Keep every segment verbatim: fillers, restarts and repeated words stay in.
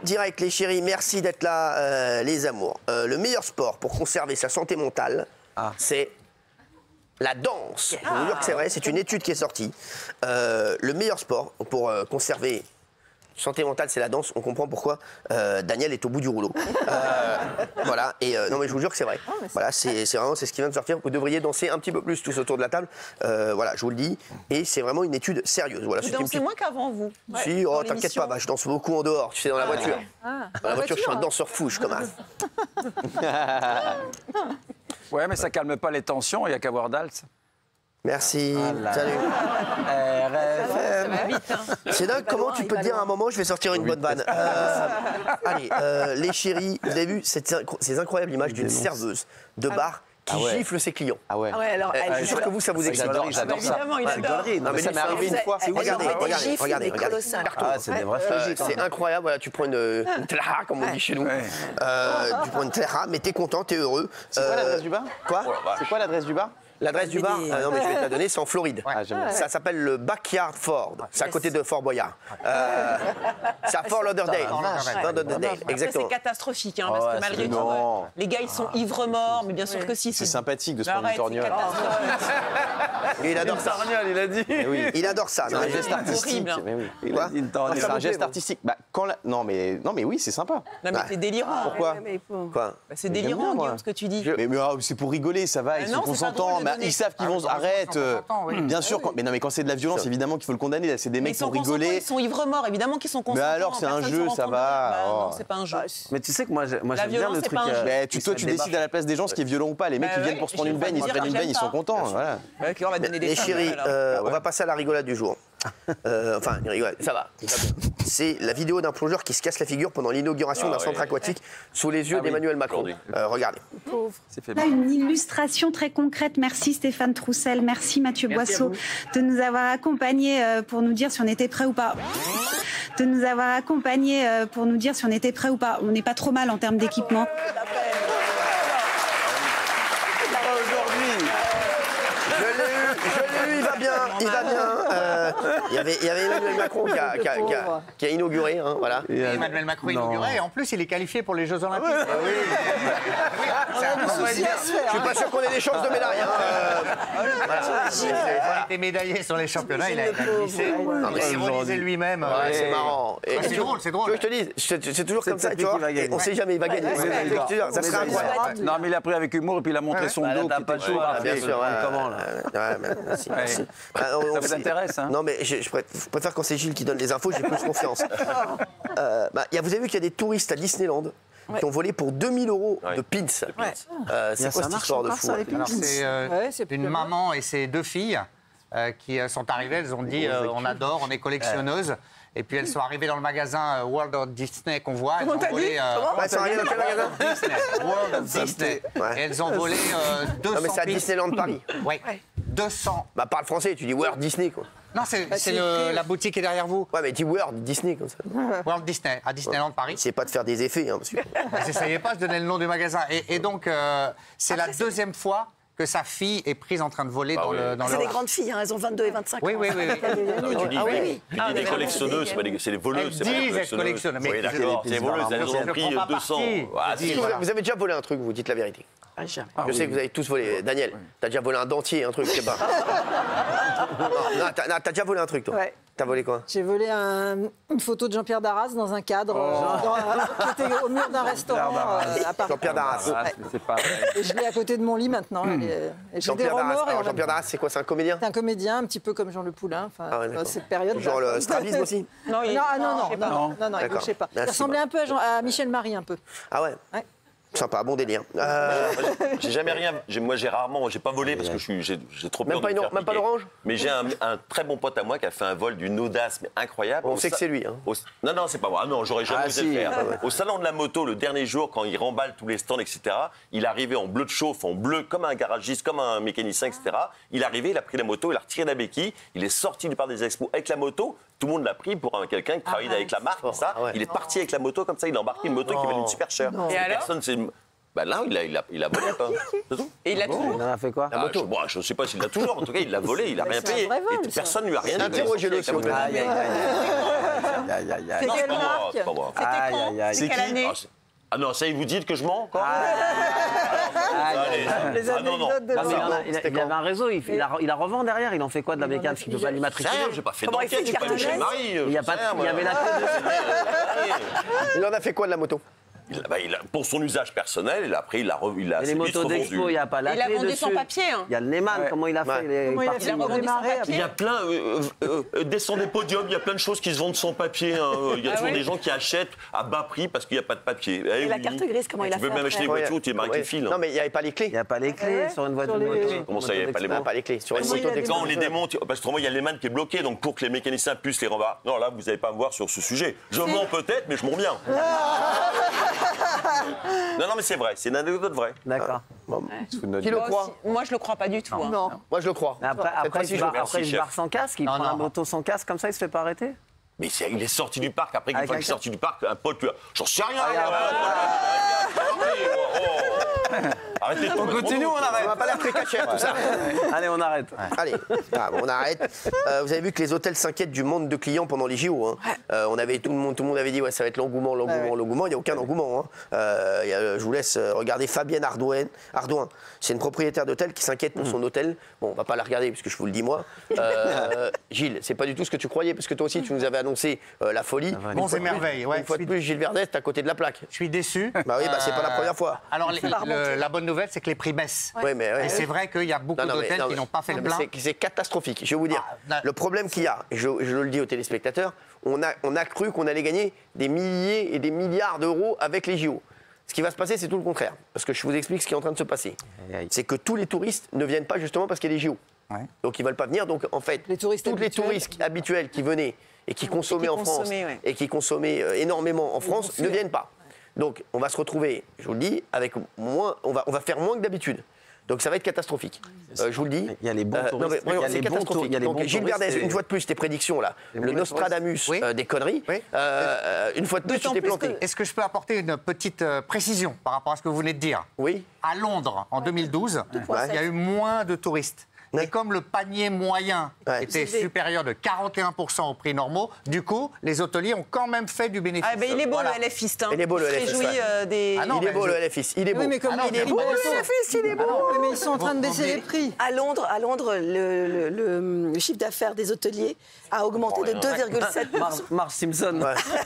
direct, les chéris. Merci d'être là, euh, les amours. Euh, le meilleur sport pour conserver sa santé mentale, ah. c'est la danse. Je vous jure que c'est vrai, c'est une étude qui est sortie. Euh, le meilleur sport pour euh, conserver santé mentale, c'est la danse. On comprend pourquoi euh, Daniel est au bout du rouleau. Euh, voilà. Et euh, non, mais je vous jure que c'est vrai. Oh, voilà, c'est vraiment c'est ce qui vient de sortir. Vous devriez danser un petit peu plus tous autour de la table. Euh, voilà, je vous le dis. Et c'est vraiment une étude sérieuse. Voilà, vous dansez petite... moins qu'avant, vous. Si, ouais, oh, t'inquiète pas, bah, je danse beaucoup en dehors. Tu sais, dans la ah, voiture. Ah, dans la voiture, je suis un danseur fou, je commence. Ouais, mais ça calme pas les tensions. Il n'y a qu'à voir Dals. Merci. Ah salut. R F M. C'est dingue comment tu peux te dire à un moment je vais sortir une bonne vanne. Euh, allez, euh, les chéris, vous avez vu ces incroyables images d'une serveuse de bar qui ah ouais. gifle ses clients. Ah ouais. Ah ouais alors, je suis sûr que vous, ça vous excite. J'adore, j'adore ça. Évidemment, il adore. Non, mais ça m'est arrivé une fois. Regardez, regardez, regardez, regardez. Ah, c'est des vrais flash. C'est incroyable. Voilà, tu prends une, une tlaha, comme on dit chez nous. Ouais. Euh, tu prends une tlaha, mais t'es content, t'es heureux. C'est quoi l'adresse du bar? Quoi? C'est quoi l'adresse du bar? L'adresse du bar, euh, non mais je vais te la donner, c'est en Floride. Ouais, ça s'appelle le Backyard Ford. C'est à côté de Fort Boyard. Euh, c'est à Fort Lauderdale. Lauderdale, exactement. C'est catastrophique, hein, parce que malgré tout, euh, les gars ils sont ivres morts, mais bien sûr que si. C'est sympathique de se prendre une torgnole. Il adore ça. Il a dit. Il adore ça. C'est un geste artistique. Quoi? C'est un geste artistique. Non mais non mais oui, c'est sympa. Non mais c'est délirant. Pourquoi? Quoi? C'est délirant, Guillaume, ce que tu dis. Mais c'est pour rigoler, ça va. Ils sont consentants. Ils savent qu'ils vont arrêter. Bien sûr, mais non, mais quand c'est de la violence, évidemment qu'il faut le condamner. C'est des mecs pour rigoler. Ils sont ivres morts, évidemment qu'ils sont consentants. Mais alors, c'est un jeu, ça va. Non, c'est pas un jeu. Mais tu sais que moi, moi j'aime bien le truc. Toi, tu décides à la place des gens ce qui est violent ou pas. Les mecs qui viennent pour se prendre une baigne, ils se prennent une baigne, ils sont contents. Les chéris, on va passer à la rigolade du jour. Euh, enfin, une rigolade, ça va. C'est la vidéo d'un plongeur qui se casse la figure pendant l'inauguration ah, d'un centre ouais. aquatique sous les yeux ah, d'Emmanuel oui. Macron. Euh, regardez. Pauvre. Une illustration très concrète. Merci Stéphane Troussel, merci Mathieu merci Boisseau de nous avoir accompagnés pour nous dire si on était prêt ou pas. De nous avoir accompagnés pour nous dire si on était prêt ou pas. On n'est pas trop mal en termes d'équipement. Il va bien, il va bien. Euh, il, y avait, il y avait Emmanuel Macron qui a, qui a, qui a, qui a inauguré, hein, voilà. Et Emmanuel Macron a inauguré, et en plus il est qualifié pour les Jeux Olympiques. Ah oui. Oui. Je suis pas sûr qu'on ait des chances de médaille. Hein. Euh, voilà. Il a été médaillé sur les championnats, il a glissé. Il ironisait lui-même. Ouais, c'est marrant. C'est drôle, c'est drôle. Je te dis, c'est toujours comme ça, tu vois. On sait jamais, il va gagner. Ça serait incroyable. Non, mais il a pris avec humour et puis il a montré son dos. Pas chaud, bien sûr. Comment là? Merci, merci. Ah, on, ça vous intéresse, hein? Non, mais je, je préfère quand c'est Gilles qui donne les infos, j'ai plus confiance. Euh, bah, y a, vous avez vu qu'il y a des touristes à Disneyland ouais. qui ont volé pour deux mille euros ouais. de pins. Ouais. Euh, c'est quoi cette histoire de fou? C'est euh, ouais, une maman et ses deux filles euh, qui sont arrivées, elles ont dit euh, on adore, on est collectionneuses. Ouais. Et puis elles sont arrivées dans le magasin World of Disney qu'on voit. Elles Comment ont volé. Euh, Elles sont arrivées dans quel magasin Disney. World of Disney. Ouais. Et elles ont volé euh, deux cents. Non mais c'est à Disneyland Paris. Oui. deux cents. Bah parle français, tu dis World Disney quoi. Non, c'est la boutique qui est derrière vous. Ouais, mais dis World Disney comme ça. World Disney, à Disneyland ouais. Paris. C'est pas de faire des effets, hein, monsieur. J'essayais pas, je donnais le nom du magasin. Et, et donc, euh, c'est la deuxième fois que sa fille est prise en train de voler ah dans oui. le dans C'est des grandes filles, hein, elles ont vingt-deux et vingt-cinq ans. Oui, oui, oui. oui. Non, mais tu dis, ah, mais, oui. tu dis ah, des collectionneuses, c'est pas des, des voleuses. Elles disent elles collectionnent. Oui, d'accord, c'est des voleuses, elles ont pris deux cents. Ah, si, voilà. Vous avez déjà volé un truc, vous dites la vérité. Ah, jamais. Je ah, sais oui. que vous avez tous volé. Daniel, oui. t'as déjà volé un dentier, un truc, je sais pas. Non, t'as t'as déjà volé un truc, toi. Ouais. T'as volé quoi? J'ai volé un, une photo de Jean-Pierre Darras dans un cadre, oh. dans, qui était au mur d'un restaurant euh, à Paris. Jean-Pierre Darras. Ouais. Pas et je l'ai à côté de mon lit maintenant. Mmh. Jean-Pierre Darras, Alors, Jean-Pierre Darras, c'est quoi? C'est un comédien? C'est un comédien, un petit peu comme Jean Le Poulain. Enfin, ah ouais, cette période. Genre le strabisme aussi? Non, il... non, non, non, non, non, non, non, non, il ne sais pas. Il ressemblait un peu à, Jean, à Michel Marie, un peu. Ah ouais, ouais. Sympa, bon délire. Euh... J'ai jamais rien. Moi, j'ai rarement. J'ai pas volé parce que je suis. J'ai trop peur même pas de me une, faire Même pas l'orange. Mais j'ai un, un très bon pote à moi qui a fait un vol d'une audace mais incroyable. On sait que c'est lui. Hein. Au... Non, non, c'est pas moi. Ah, non, j'aurais jamais ah, osé si. le faire. Ah, ouais. Au salon de la moto, le dernier jour, quand il remballe tous les stands, et cetera. Il est arrivé en bleu de chauffe, en bleu, comme un garagiste, comme un mécanicien, et cetera. Il est arrivé, il a pris la moto, il a retiré la béquille, il est sorti du parc des expos avec la moto. Tout le monde l'a pris pour quelqu'un qui travaillait ah, avec la marque. Oh, ça. Ah, ouais. Il est parti avec la moto comme ça. Il a embarqué une moto oh. qui valait super cher. Et alors personne s'est Ben là, il a, il a, il a volé. C'est tout. Et il l'a toujours. Il en a fait quoi? Ah, La moto. Je, bon, je ne sais pas s'il l'a toujours. En tout cas, il l'a volé. Il n'a rien payé. Vol, et personne ne lui a rien dit. Interrogez-le sur le. aïe, aïe, aïe. C'est Non, quelle pas moi, marque? pas moi. C'était Aïe, quand aïe, aïe. C'est C'est quelle qui année Ah, c'est- Ah non, ça, ils vous dites que je mens encore Aïe, Allez. Les Ah non, non. anecdotes de Non, mais il, en a- Laurent. il a- il avait un réseau, il, fait- il, la, il la revend derrière, il en fait quoi de la bécane parce qu'il ne peut pas l'immatriculer. Rien, j'ai pas fait Comment il fait d'enquête, j'ai une pas touché carte Marie. Il y a pas de- il y avait la Il en a fait quoi de la moto? Il a- bah, il a- pour son usage personnel, et après, il a, re- il a Et les c'est vite motos revendu. d'expo, il n'y a pas la Il a clé vendu dessus. sans papier, hein. Il y a le Neyman, Ouais. comment il a fait Ouais. il est Comment il a parti. fait pour vendu sans démarrer papier. Il y a plein, euh, euh, euh, descend des podiums, il y a plein de choses qui se vendent sans papier. hein. Il y a Ah toujours ouais des gens qui achètent à bas prix parce qu'il n'y a pas de papier. Eh Et la oui. carte grise, comment il a Tu peux fait même après acheter des voitures où tu es marqué Ouais. fil. Non, mais il n'y avait pas les clés. Il n'y a pas les clés Ouais, sur une voiture sur de les- moto. Comment ça, il y avait pas les Il n'y a mots pas les clés. Sur une Comment il moto a d'expo. Quand on les démonte, parce que moi il y a l'E M A N qui est bloqué, donc pour que les mécaniciens puissent les revoir. Non, là, vous n'allez pas me voir sur ce sujet. Je mens peut-être, mais je mens bien. Non, non, mais c'est vrai, c'est une anecdote vraie. D'accord. Qui le Moi croit? aussi- Moi, je le crois pas du tout. hein. Non. Moi, je le crois. Mais Après, Cette après, fois-ci, il se je barre, le crois. après, il se chef. barre sans casque, il Non, prend la non. moto sans casque, comme ça, il se fait pas arrêter. Mais c'est- il est sorti du parc, après, une Avec fois un qu'il est sorti du parc, un pote lui a. J'en sais rien, Ah, là, un là, pote, là, là, là, oh. Arrêtez de On continue, on Ça arrête. va pas l'air très caché, tout ça. Allez, on arrête. Allez, ah, bon, on arrête. Euh, vous avez vu que les hôtels s'inquiètent du manque de clients pendant les J O. Hein. Euh, on avait, tout, le monde, tout le monde avait dit ouais, ça va être l'engouement, l'engouement, Ouais, ouais. l'engouement. Il n'y a aucun engouement. Hein. Euh, il y a- je vous laisse euh, regarder Fabienne Ardouin. Ardouin. C'est une propriétaire d'hôtel qui s'inquiète pour son hôtel. Bon, on va pas la regarder puisque je vous le dis moi. Euh, Gilles, c'est pas du tout ce que tu croyais parce que toi aussi tu nous avais annoncé euh, la folie. Une Bons fois et de plus- merveilles, ouais. Une fois de plus, Gilles Verdès, t'es à côté de la plaque. Je suis déçu. Bah oui, bah, c'est pas la première fois. Alors, les- le- la bonne nouvelle, c'est que les prix baissent. Ouais, mais, ouais. Et c'est vrai qu'il y a beaucoup Non, non, mais- d'hôtels non, qui mais- n'ont pas fait non, le mais plein. c'est- C'est catastrophique. Je vais vous dire. Ah, non. Le problème qu'il y a, et je, je le dis aux téléspectateurs, on a, on a cru qu'on allait gagner des milliers et des milliards d'euros avec les J O. Ce qui va se passer, c'est tout le contraire. Parce que je vous explique ce qui est en train de se passer. Aïe, aïe. C'est que tous les touristes ne viennent pas justement parce qu'il y a les J O. Ouais. Donc ils ne veulent pas venir. Donc en fait, Les touristes tous les habituels. touristes habituels qui venaient et qui consommaient en France consommaient, ouais. et qui consommaient euh, énormément en France fuir. ne viennent pas. Donc on va se retrouver, je vous le dis, avec moins, on va, on va faire moins que d'habitude. Donc ça va être catastrophique. Euh, je vous le dis. Il y a les bons Euh, non, touristes, mais il y a vraiment, les c'est bons catastrophique. tour- il y a les Donc bons Gilles touristes Verdès, et- une fois de plus, tes prédictions là, Les le mauvais Nostradamus Oui. euh, des conneries, Oui. euh, une fois de plus, tu D'autant t'es plus planté. que- Est-ce que je peux apporter une petite euh, précision par rapport à ce que vous venez de dire? Oui. À Londres, en deux mille douze, il y a eu moins de touristes. Ouais. Et comme le panier moyen Ouais. était supérieur de quarante et un pour cent au prix normaux, du coup, les hôteliers ont quand même fait du bénéfice. Ah, ben, il est beau Voilà. le LFiste. Hein. Il est beau, le se L F I S, réjouit, ouais. euh, des... Ah non, Il est mais beau je- le L F I S, il est beau. Oui, mais comme Ah non, il est mais beau, bon, le L F I S, il est beau. Oui, mais ils sont en train de Vous- baisser vous- les prix. À Londres, à Londres le, le- le- le chiffre d'affaires des hôteliers a augmenté de deux virgule sept pour cent. Mar- Marge Simpson.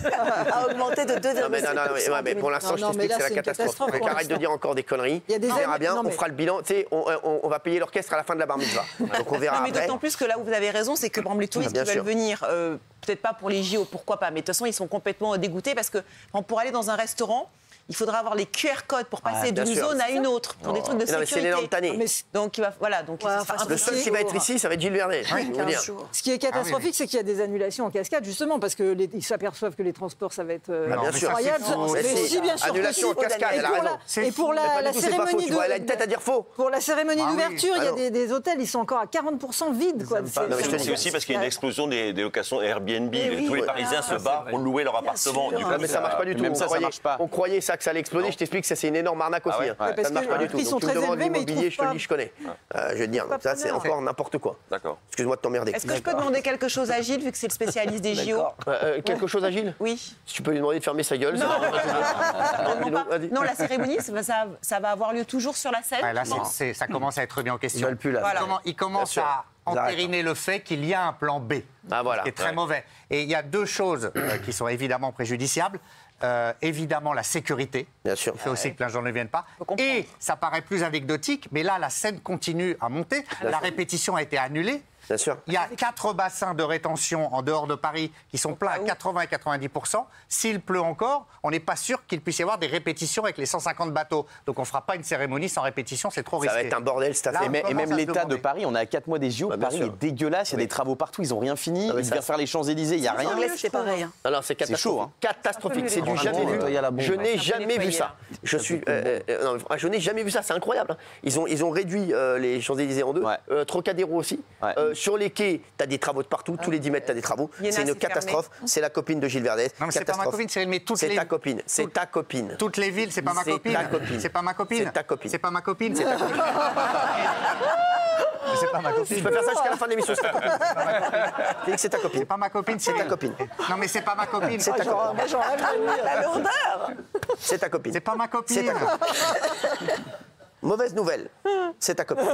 a augmenté de deux Non, mais virgule sept non, non, pour mais, cent. ouais, mais pour l'instant, Non, je non, mais t'explique, là, c'est la c'est une catastrophe. catastrophe Donc pour arrête de l'instant. dire encore des conneries. Il y a des on verra années- bien, non, on mais- fera le bilan. Tu sais, on, on- on va payer l'orchestre à la fin de la bar mitzvah. Donc on verra Non, mais après. d'autant plus que là où vous avez raison, c'est que par exemple, les touristes Bien qui veulent sûr. venir, euh, peut-être pas pour les J O, pourquoi pas, mais de toute façon, ils sont complètement euh, dégoûtés parce que par exemple, pour aller dans un restaurant, il faudra avoir les Q R codes pour passer Ouais, bien d'une sûr. zone à une autre, pour des trucs de Non, mais c'est sécurité. l'énorme tannée. Mais Donc, il va, voilà, donc Ouais, ce sera enfin, Le impossible. seul qui va être ici, ça va être Gilles Verdès. je vais vous dire. Ce qui est catastrophique, c'est qu'il y a des annulations en cascade, justement, parce qu'ils s'aperçoivent que les transports, ça va être euh, Bah, bien sûr. incroyable. c'est faux, Mais c'est si, faux. bien sûr. Annulation que en si. cascade, Et elle a pour la- raison. C'est Et pour faux, la, Mais pas la du tout, c'est pas faux. cérémonie Tu vois, elle a une de. tête à dire faux. Pour la cérémonie Ah oui. d'ouverture, il y Ah a non. des, des hôtels, ils sont encore à quarante pour cent vides. Quoi. pas. Non, mais je te dis C'est aussi parce qu'il y a une explosion des, des locations Airbnb. oui, Tous les oui. Parisiens se barrent pour louer leur appartement. sûr. Du Ouais, coup, mais ça marche pas du tout. même on, ça, ça croyait, marche pas. on croyait ça que ça allait exploser. Je t'explique que ça c'est une énorme arnaque aussi. ouais hein. Ouais, Ça parce ne marche que pas les du tout. prix Donc, sont tu me très demandes élevés, mais ils l'immobilier, je te le trouvent dis, je connais. Euh, Je vais te dire, Pas ça c'est preneur. encore n'importe quoi. D'accord. Excuse-moi de t'emmerder. Est-ce que je peux demander quelque chose à Gilles, vu que c'est le spécialiste des J O? Euh, euh, Quelque chose, Agile? Oui. Si tu peux lui demander de fermer sa gueule. ça va. Non, dis-donc, pas- vas-y. non, la cérémonie, ça, va- ça- ça va avoir lieu toujours sur la scène. Ouais, là, c'est- Non. c'est- ça commence à être remis en question. Ils veulent plus, là. Il commen- Il commence Bien sûr. à entériner le fait qu'il y a un plan B. Ah, voilà. Qui est très Ouais. mauvais. Et il y a deux choses euh, qui sont évidemment préjudiciables. Euh, évidemment, la sécurité. Bien sûr. Il fait aussi que plein de gens ne viennent pas. comprendre. Et ça paraît plus anecdotique, mais là, la scène continue à monter. La répétition a été annulée. Bien sûr. Il y a quatre bassins de rétention en dehors de Paris qui sont pleins à quatre-vingts à quatre-vingt-dix pour cent. S'il pleut encore, on n'est pas sûr qu'il puisse y avoir des répétitions avec les cent cinquante bateaux. Donc on ne fera pas une cérémonie sans répétition, c'est trop Ça risqué. va être un bordel cette Là, affaire. Et, même- et commence même à se l'état de demander. Paris, on est à quatre mois des J O. Bah, bien Paris sûr. est dégueulasse, il y a des travaux partout, ils n'ont rien fini. Ah, mais Ils ça- viennent faire les Champs-Élysées, il n'y a En rien. anglais, c'est pareil. hein. Non, non, c'est catastrophique. chaud, hein. Catastrophique. C'est du Un jamais peu, vu. euh, il y a la bombe, Je ouais. n'ai Un peu jamais vu nettoyé, ça. là. Je suis. euh, euh, non, mais Je n'ai jamais vu ça. C'est incroyable. hein. Ils ont, ils ont réduit euh, les Champs-Élysées en deux. Ouais. Euh, Trocadéro aussi. Ouais. Euh, sur les quais, tu as des travaux de partout. Tous les dix mètres, tu as des travaux. Iéna, C'est une c'est catastrophe. C'est la copine de Gilles Verdès. Non, mais c'est pas ma Catastrophe. copine, Cyril, mais toutes C'est les- ta copine. C'est toutes- ta copine. Toutes les villes, c'est pas ma C'est copine. ta copine. C'est pas ma copine. C'est ta copine. C'est pas ma copine. C'est ta copine. Mais c'est pas ma copine. Je peux faire ça jusqu'à la fin de l'émission, c'est ta copine. Félix, c'est ta copine. C'est pas ma copine, C'est ta copine. Non, mais c'est pas ma copine. C'est ta copine. Moi, j'en rêve de nuit. La lourdeur. C'est ta copine. C'est pas ma copine. C'est ta copine. Mauvaise nouvelle, c'est ta copine.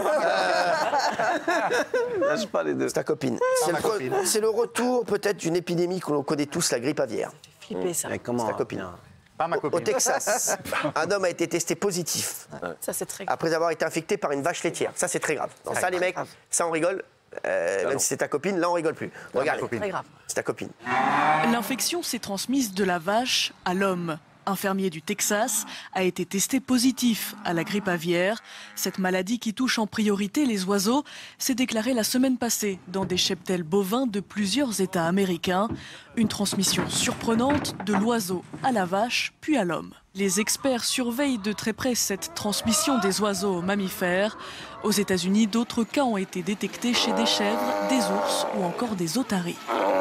Lâche pas les deux. C'est ta copine. C'est le, re- c'est le retour peut-être d'une épidémie que l'on connaît tous, la grippe aviaire. Flipper, ça. Mais comment C'est ta copine. Pas ma Au, copine. au Texas, un homme a été testé positif Ça, c'est très grave. après avoir été infecté par une vache laitière. Ça, c'est très grave. Non, ça, les mecs, ça, on rigole. Euh, même si c'est ta copine, là, on rigole plus. Regardez, Très grave. c'est ta copine. L'infection s'est transmise de la vache à l'homme. Un fermier du Texas a été testé positif à la grippe aviaire. Cette maladie qui touche en priorité les oiseaux s'est déclarée la semaine passée dans des cheptels bovins de plusieurs États américains. Une transmission surprenante de l'oiseau à la vache puis à l'homme. Les experts surveillent de très près cette transmission des oiseaux aux mammifères. Aux États-Unis, d'autres cas ont été détectés chez des chèvres, des ours ou encore des otaries.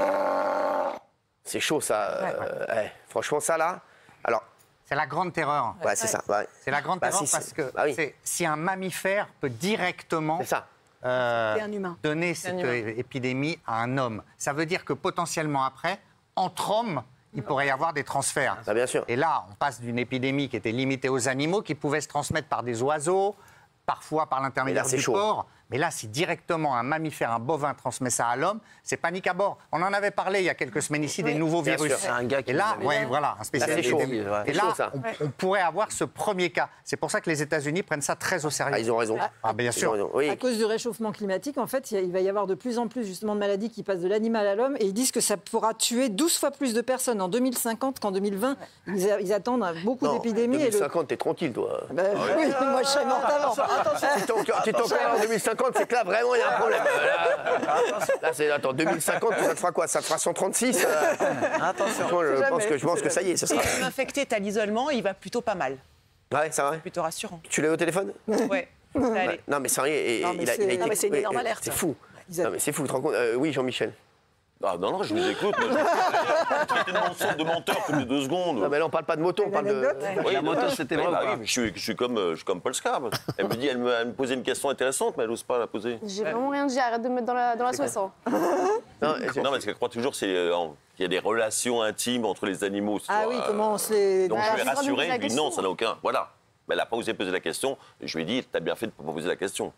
C'est chaud, ça. euh, ouais. Franchement, ça, là. Alors, C'est la grande terreur. ouais, c'est ça. ouais. C'est la grande Bah, terreur si, parce c'est- que bah oui. c'est- si un mammifère peut directement C'est ça. euh, C'est un humain. donner cette euh, épidémie à un homme, ça veut dire que potentiellement après, entre hommes, il pourrait y avoir des transferts. Ah, bien sûr. Et là, on passe d'une épidémie qui était limitée aux animaux, qui pouvait se transmettre par des oiseaux, parfois par l'intermédiaire Mais là, c'est du chaud. porc. Mais là, si directement un mammifère, un bovin transmet ça à l'homme, c'est panique à bord. On en avait parlé il y a quelques semaines ici des nouveaux bien virus. sûr. C'est un gars qui Et là, nous avait- ouais, voilà, un spécialiste. c'est chaud. des- Ouais. Et C'est chaud, là, ça. on, on pourrait avoir ce premier cas. C'est pour ça que les États-Unis prennent ça très au sérieux. Ah, ils ont raison. Ah, bien Ils sûr. ont raison. Oui. À cause du réchauffement climatique, en fait, il y a- il va y avoir de plus en plus justement de maladies qui passent de l'animal à l'homme et ils disent que ça pourra tuer douze fois plus de personnes en deux mille cinquante qu'en deux mille vingt. Ils, a- ils attendent beaucoup Non, d'épidémies. et le- deux mille cinquante, t'es tranquille, toi. Ben, oui, moi je serais morte avant. Tu t'en- tu t'en connais en deux mille cinquante, c'est que là, vraiment, il y a un problème. Euh, Là, là, c'est, attends, deux mille cinquante, ça te fera quoi? Ça te fera cent trente-six euh, Attention. Moi, je jamais, pense que, je pense que ça y est, ça Si sera. tu es infecté, tu as l'isolement, il va plutôt pas mal. Ouais, ça va. Plutôt rassurant. Tu l'as eu au téléphone? Ouais. Allez. Non, mais sérieux, et- Non, mais il a, c'est- il a été. non, mais c'est une oui, énorme euh, alerte. C'est fou. Ils a- Non, mais c'est fou, tu te rends compte? Euh, Oui, Jean-Michel. Ah non, non, je vous écoute. Moi, je traité de mensonge, de menteur toutes les deux secondes. Non, mais là, on parle pas de moto, on parle de. anecdote Oui, La non, moto, non, c'était oui, vrai ou bah pas oui, mais je, suis, je, suis comme, euh, je suis comme Paul Scarbe. Elle me dit, elle me, elle me posait une question intéressante, mais elle n'ose pas la poser. J'ai vraiment rien dit, arrête de me mettre dans la, dans la sauce. hein. Non, Non, parce qu'elle croit toujours c'est, euh, en- qu'il y a des relations intimes entre les animaux. Ah soit, oui, euh, comment on se les. Donc Ah, je lui ai c'est pas de me rassuré, poser la je lui ai dit non, question. ça n'a aucun. Voilà. Mais elle n'a pas osé poser la question. Et je lui ai dit, t'as bien fait de ne pas poser la question.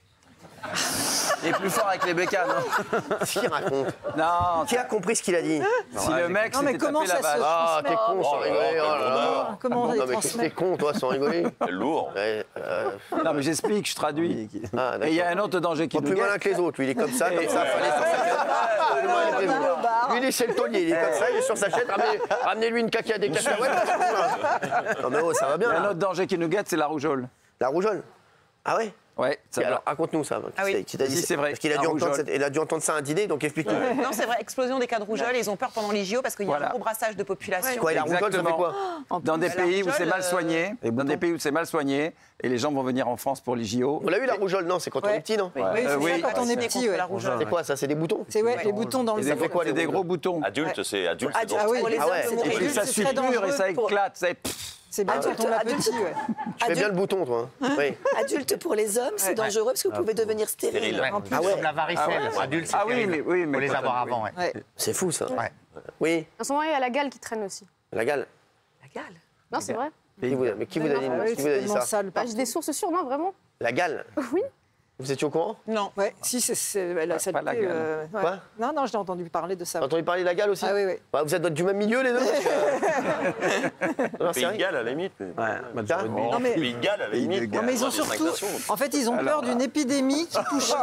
Il est plus fort avec les bécanes. hein. Qu'est-ce qu'il raconte? Non, Qui a compris ce qu'il a dit? si le mec Non, mais s'était comment tapé la ça se- vache. Ah, t'es con, sans Oh, rigoler. oh, Oh là là. Comment on les Non, mais qu'est-ce que t'es transmet con, toi, sans rigoler? C'est lourd. Ouais, euh, Non, mais j'explique, je traduis. Ah, d'accord. Et il y a un autre danger qui Pas nous plus malin guette. que les autres, lui, il est comme ça, comme ça, fallait sur sa chaîne. Plus malin que les autres. Lui, il est chez le taulier, il est comme ça, il est sur sa chaîne, ramenez- ramenez-lui une caca des cacahuètes. Non, mais oh, ça va bien, Il y a un là. autre danger qui nous guette, c'est la rougeole. La rougeole. Ah ouais? Ouais, ça Et va. alors, raconte-nous ça. Ah oui. Qui t'a dit Si, ça c'est vrai. Parce qu'il a, La dû entendre rougeole. cette- il a dû entendre ça à un dîner, donc explique-nous. Non, c'est vrai, explosion des cas de rougeole. Ils ont peur pendant les J O parce qu'il y a Voilà. un gros brassage de population. Quoi, et la rougeole, ça fait Exactement. quoi? Dans des La pays où c'est rougeole, mal euh, soigné, dans des pays où c'est mal soigné, et les gens vont venir en France pour les J O. On l'a eu, la rougeole, non? C'est quand on Ouais. est petit, non? Oui, Euh, c'est oui. ça, quand on est Vacciné petit. contre ouais. la rougeole. C'est quoi, ça? C'est des boutons? C'est ouais, les boutons dans le C'est Ça des, fait quoi, les c'est des boutons gros boutons. Adulte, c'est adulte. Ah, c'est ah dangereux. oui, pour les Ah ouais, hommes, c'est pour des les Et puis trucs, ça adultes, suit très dur et ça dangereux pour- éclate. Ça... C'est bien Adulte, quand on l'a adulte. petit. Ouais. Tu fais bien le bouton, toi. hein? Oui. Adulte pour les hommes, c'est dangereux parce que vous pouvez devenir stérile. Stérile. Ouais, En plus. Ah ouais. Comme la varicelle, adulte, c'est Ah oui, terrible. mais- oui, mais Faut les quand avoir on- avant, ouais. Ouais. C'est fou, ça. Ouais. Oui, En ce moment, il y a la gale qui traîne aussi. la gale. La gale. Non, c'est vrai. Qui vous, mais qui vous a dit, Ah oui, qui c'est vous a dit tellement ça? sale. Bah, partout. j'ai des sources sûres, non, vraiment. La gale? Oui. Vous étiez au courant? Non. Ouais, si, c'est- c'est la saleté. la gale. euh, ouais. Quoi? Non, non, j'ai entendu parler de ça. T'as entendu parler de la gale aussi? Ah oui, oui. Bah, vous êtes du même milieu, les deux? parce que- Non, c'est Pays de vrai. Galles, à la limite. Ouais, match de rugby. Oh, Non, mais- Pays de Galles, à la limite. de Non, mais ils ont Des surtout. nations. En fait, ils ont peur d'une épidémie qui toucherait.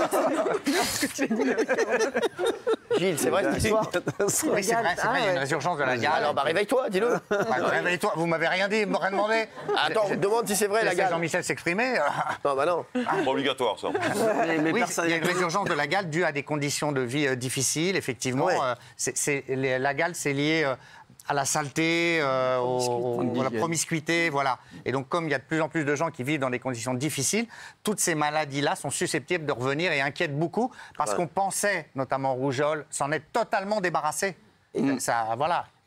Gilles, c'est vrai cette histoire? Oui, c'est vrai, c'est Ah, vrai, il y a une ouais. résurgence de la gale. Alors, bah, réveille-toi, dis-le. Bah, réveille-toi, vous m'avez rien dit, rien demandé. Attends, on te demande si c'est vrai, la Laissez gale. Jean-Michel s'exprimer. Non, bah non. Pas obligatoire, ça. Mais, mais Oui, personne- il y a une résurgence de la gale due à des conditions de vie euh, difficiles, effectivement. Ouais. Euh, c'est- c'est- les- la gale, c'est lié euh, à la saleté, euh, au- au- à la promiscuité, voilà. Et donc, comme il y a de plus en plus de gens qui vivent dans des conditions difficiles, toutes ces maladies-là sont susceptibles de revenir et inquiètent beaucoup, parce Ouais. qu'on pensait, notamment rougeole, s'en être totalement débarrassé. Et ça, voilà.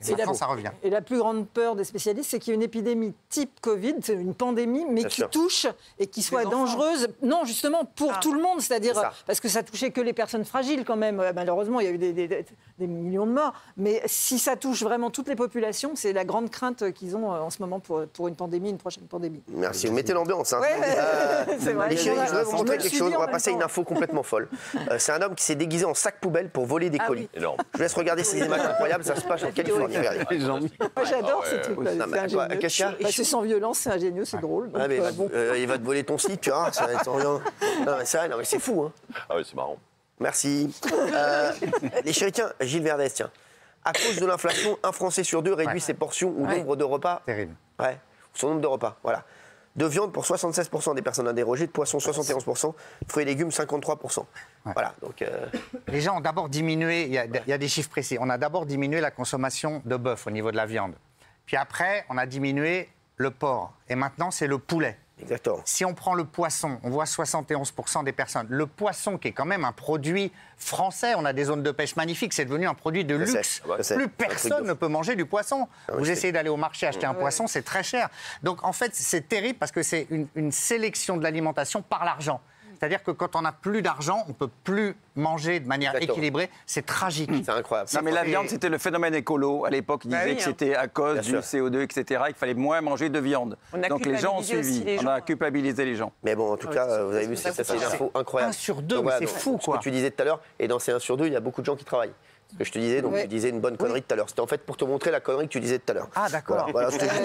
Et la, ça revient. Et la plus grande peur des spécialistes, c'est qu'il y ait une épidémie type Covid, c'est une pandémie, mais Bien qui sûr. touche et qui soit dangereuse. Non, justement, pour Ah. tout le monde, c'est-à-dire C'est ça. parce que ça touchait que les personnes fragiles quand même. Euh, Malheureusement, il y a eu des, des- des- des millions de morts. Mais si ça touche vraiment toutes les populations, c'est la grande crainte qu'ils ont euh, en ce moment pour, pour une pandémie, une prochaine pandémie. Merci, vous mettez l'ambiance. Hein. Ouais, ouais. Euh, C'est vrai. les chéris, je vais vous Je montrer me le quelque suis chose. dit On en va même passer à une temps. info complètement folle. Euh, c'est un homme qui s'est déguisé en sac poubelle pour voler des Ah colis. oui. Énorme. Je vous laisse regarder ces images incroyables. Ça se passe en Californie. Regardez. Moi, j'adore ces trucs-là. Non, mais C'est quoi, ingénieux. qu'est-ce qu'il y a Bah, c'est sans violence, c'est ingénieux, c'est drôle. Ah, donc, mais il, euh, va, bon. euh, il va te voler ton slip, tu vois. Ça va être rien. Non, mais c'est vrai, non, mais c'est fou. Hein. Ah oui, c'est marrant. Merci. Euh, les chéris, tiens, Gilles Verdez, tiens. À cause de l'inflation, un Français sur deux réduit Ouais. ses portions ou Ouais. nombre de repas. Terrible. Ouais, son nombre de repas, voilà. De viande pour soixante-seize pour cent des personnes interrogées, de poisson soixante et onze pour cent, fruits et légumes cinquante-trois pour cent. Ouais. Voilà, donc... euh, Les gens ont d'abord diminué, il y, a, il y a des chiffres précis, on a d'abord diminué la consommation de bœuf au niveau de la viande. Puis après, on a diminué le porc. Et maintenant, c'est le poulet. Exactement. Si on prend le poisson, on voit soixante et onze pour cent des personnes. Le poisson, qui est quand même un produit français, on a des zones de pêche magnifiques, c'est devenu un produit de Je sais, luxe. je sais. Plus Un truc personne de ne peut manger du poisson. Ah, Vous je essayez d'aller au marché acheter un Ouais. poisson, c'est très cher. Donc en fait, c'est terrible parce que c'est une, une sélection de l'alimentation par l'argent. C'est-à-dire que quand on n'a plus d'argent, on ne peut plus manger de manière Exactement. équilibrée. C'est tragique. C'est incroyable. Non, mais la Et- viande, c'était le phénomène écolo. À l'époque, ils Bah disaient oui, que hein. c'était à cause Bien du sûr. C O deux, et cetera, qu'il fallait moins manger de viande. On a Donc les gens ont culpabilisé aussi suivi. les On gens. a culpabilisé les gens. Mais bon, en tout Ouais, cas, c'est- euh, vous avez c'est vu, pour ça c'est que ça, c'est une c'est info incroyable. un sur deux, Donc, mais voilà, c'est donc, fou, Ce quoi. que tu disais tout à l'heure, et dans ces un sur deux, il y a beaucoup de gens qui travaillent. Ce que je te disais, donc Ouais. tu disais une bonne connerie tout à l'heure. C'était en fait pour te montrer la connerie que tu disais tout à l'heure. Ah, d'accord. Voilà, voilà, je te dis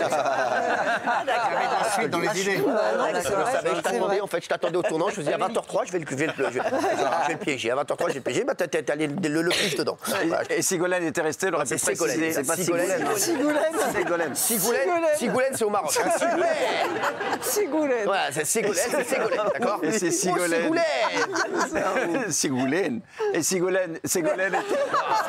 Ah, J'avais de la suite dans les idées. Ah, non, mais Je c'est le vrai, savais, je c'est t'attendais, vrai. en fait, je t'attendais au tournant, je me suis dit à vingt heures trois, je vais le, je vais le, je vais, je vais le piéger. À vingt heures trois, je vais le piéger, bah t'as t'as allé le, le, le plus dedans. Voilà, je- Et si Ségolène était resté, elle aurait C'est pu préciser. Ségolène, C'est pas Ségolène. Ségolène. Sigoulène. Ségolène. Sigoulène, Sigoulène, c'est au Maroc. hein. Sigoulène. Sigoulène. Voilà, c'est Ségolène, c'est Ségolène, d'accord. Et c'est Oh, Sigolène. Sigolène. Sigolène. Et Sigolène. Ségolène était.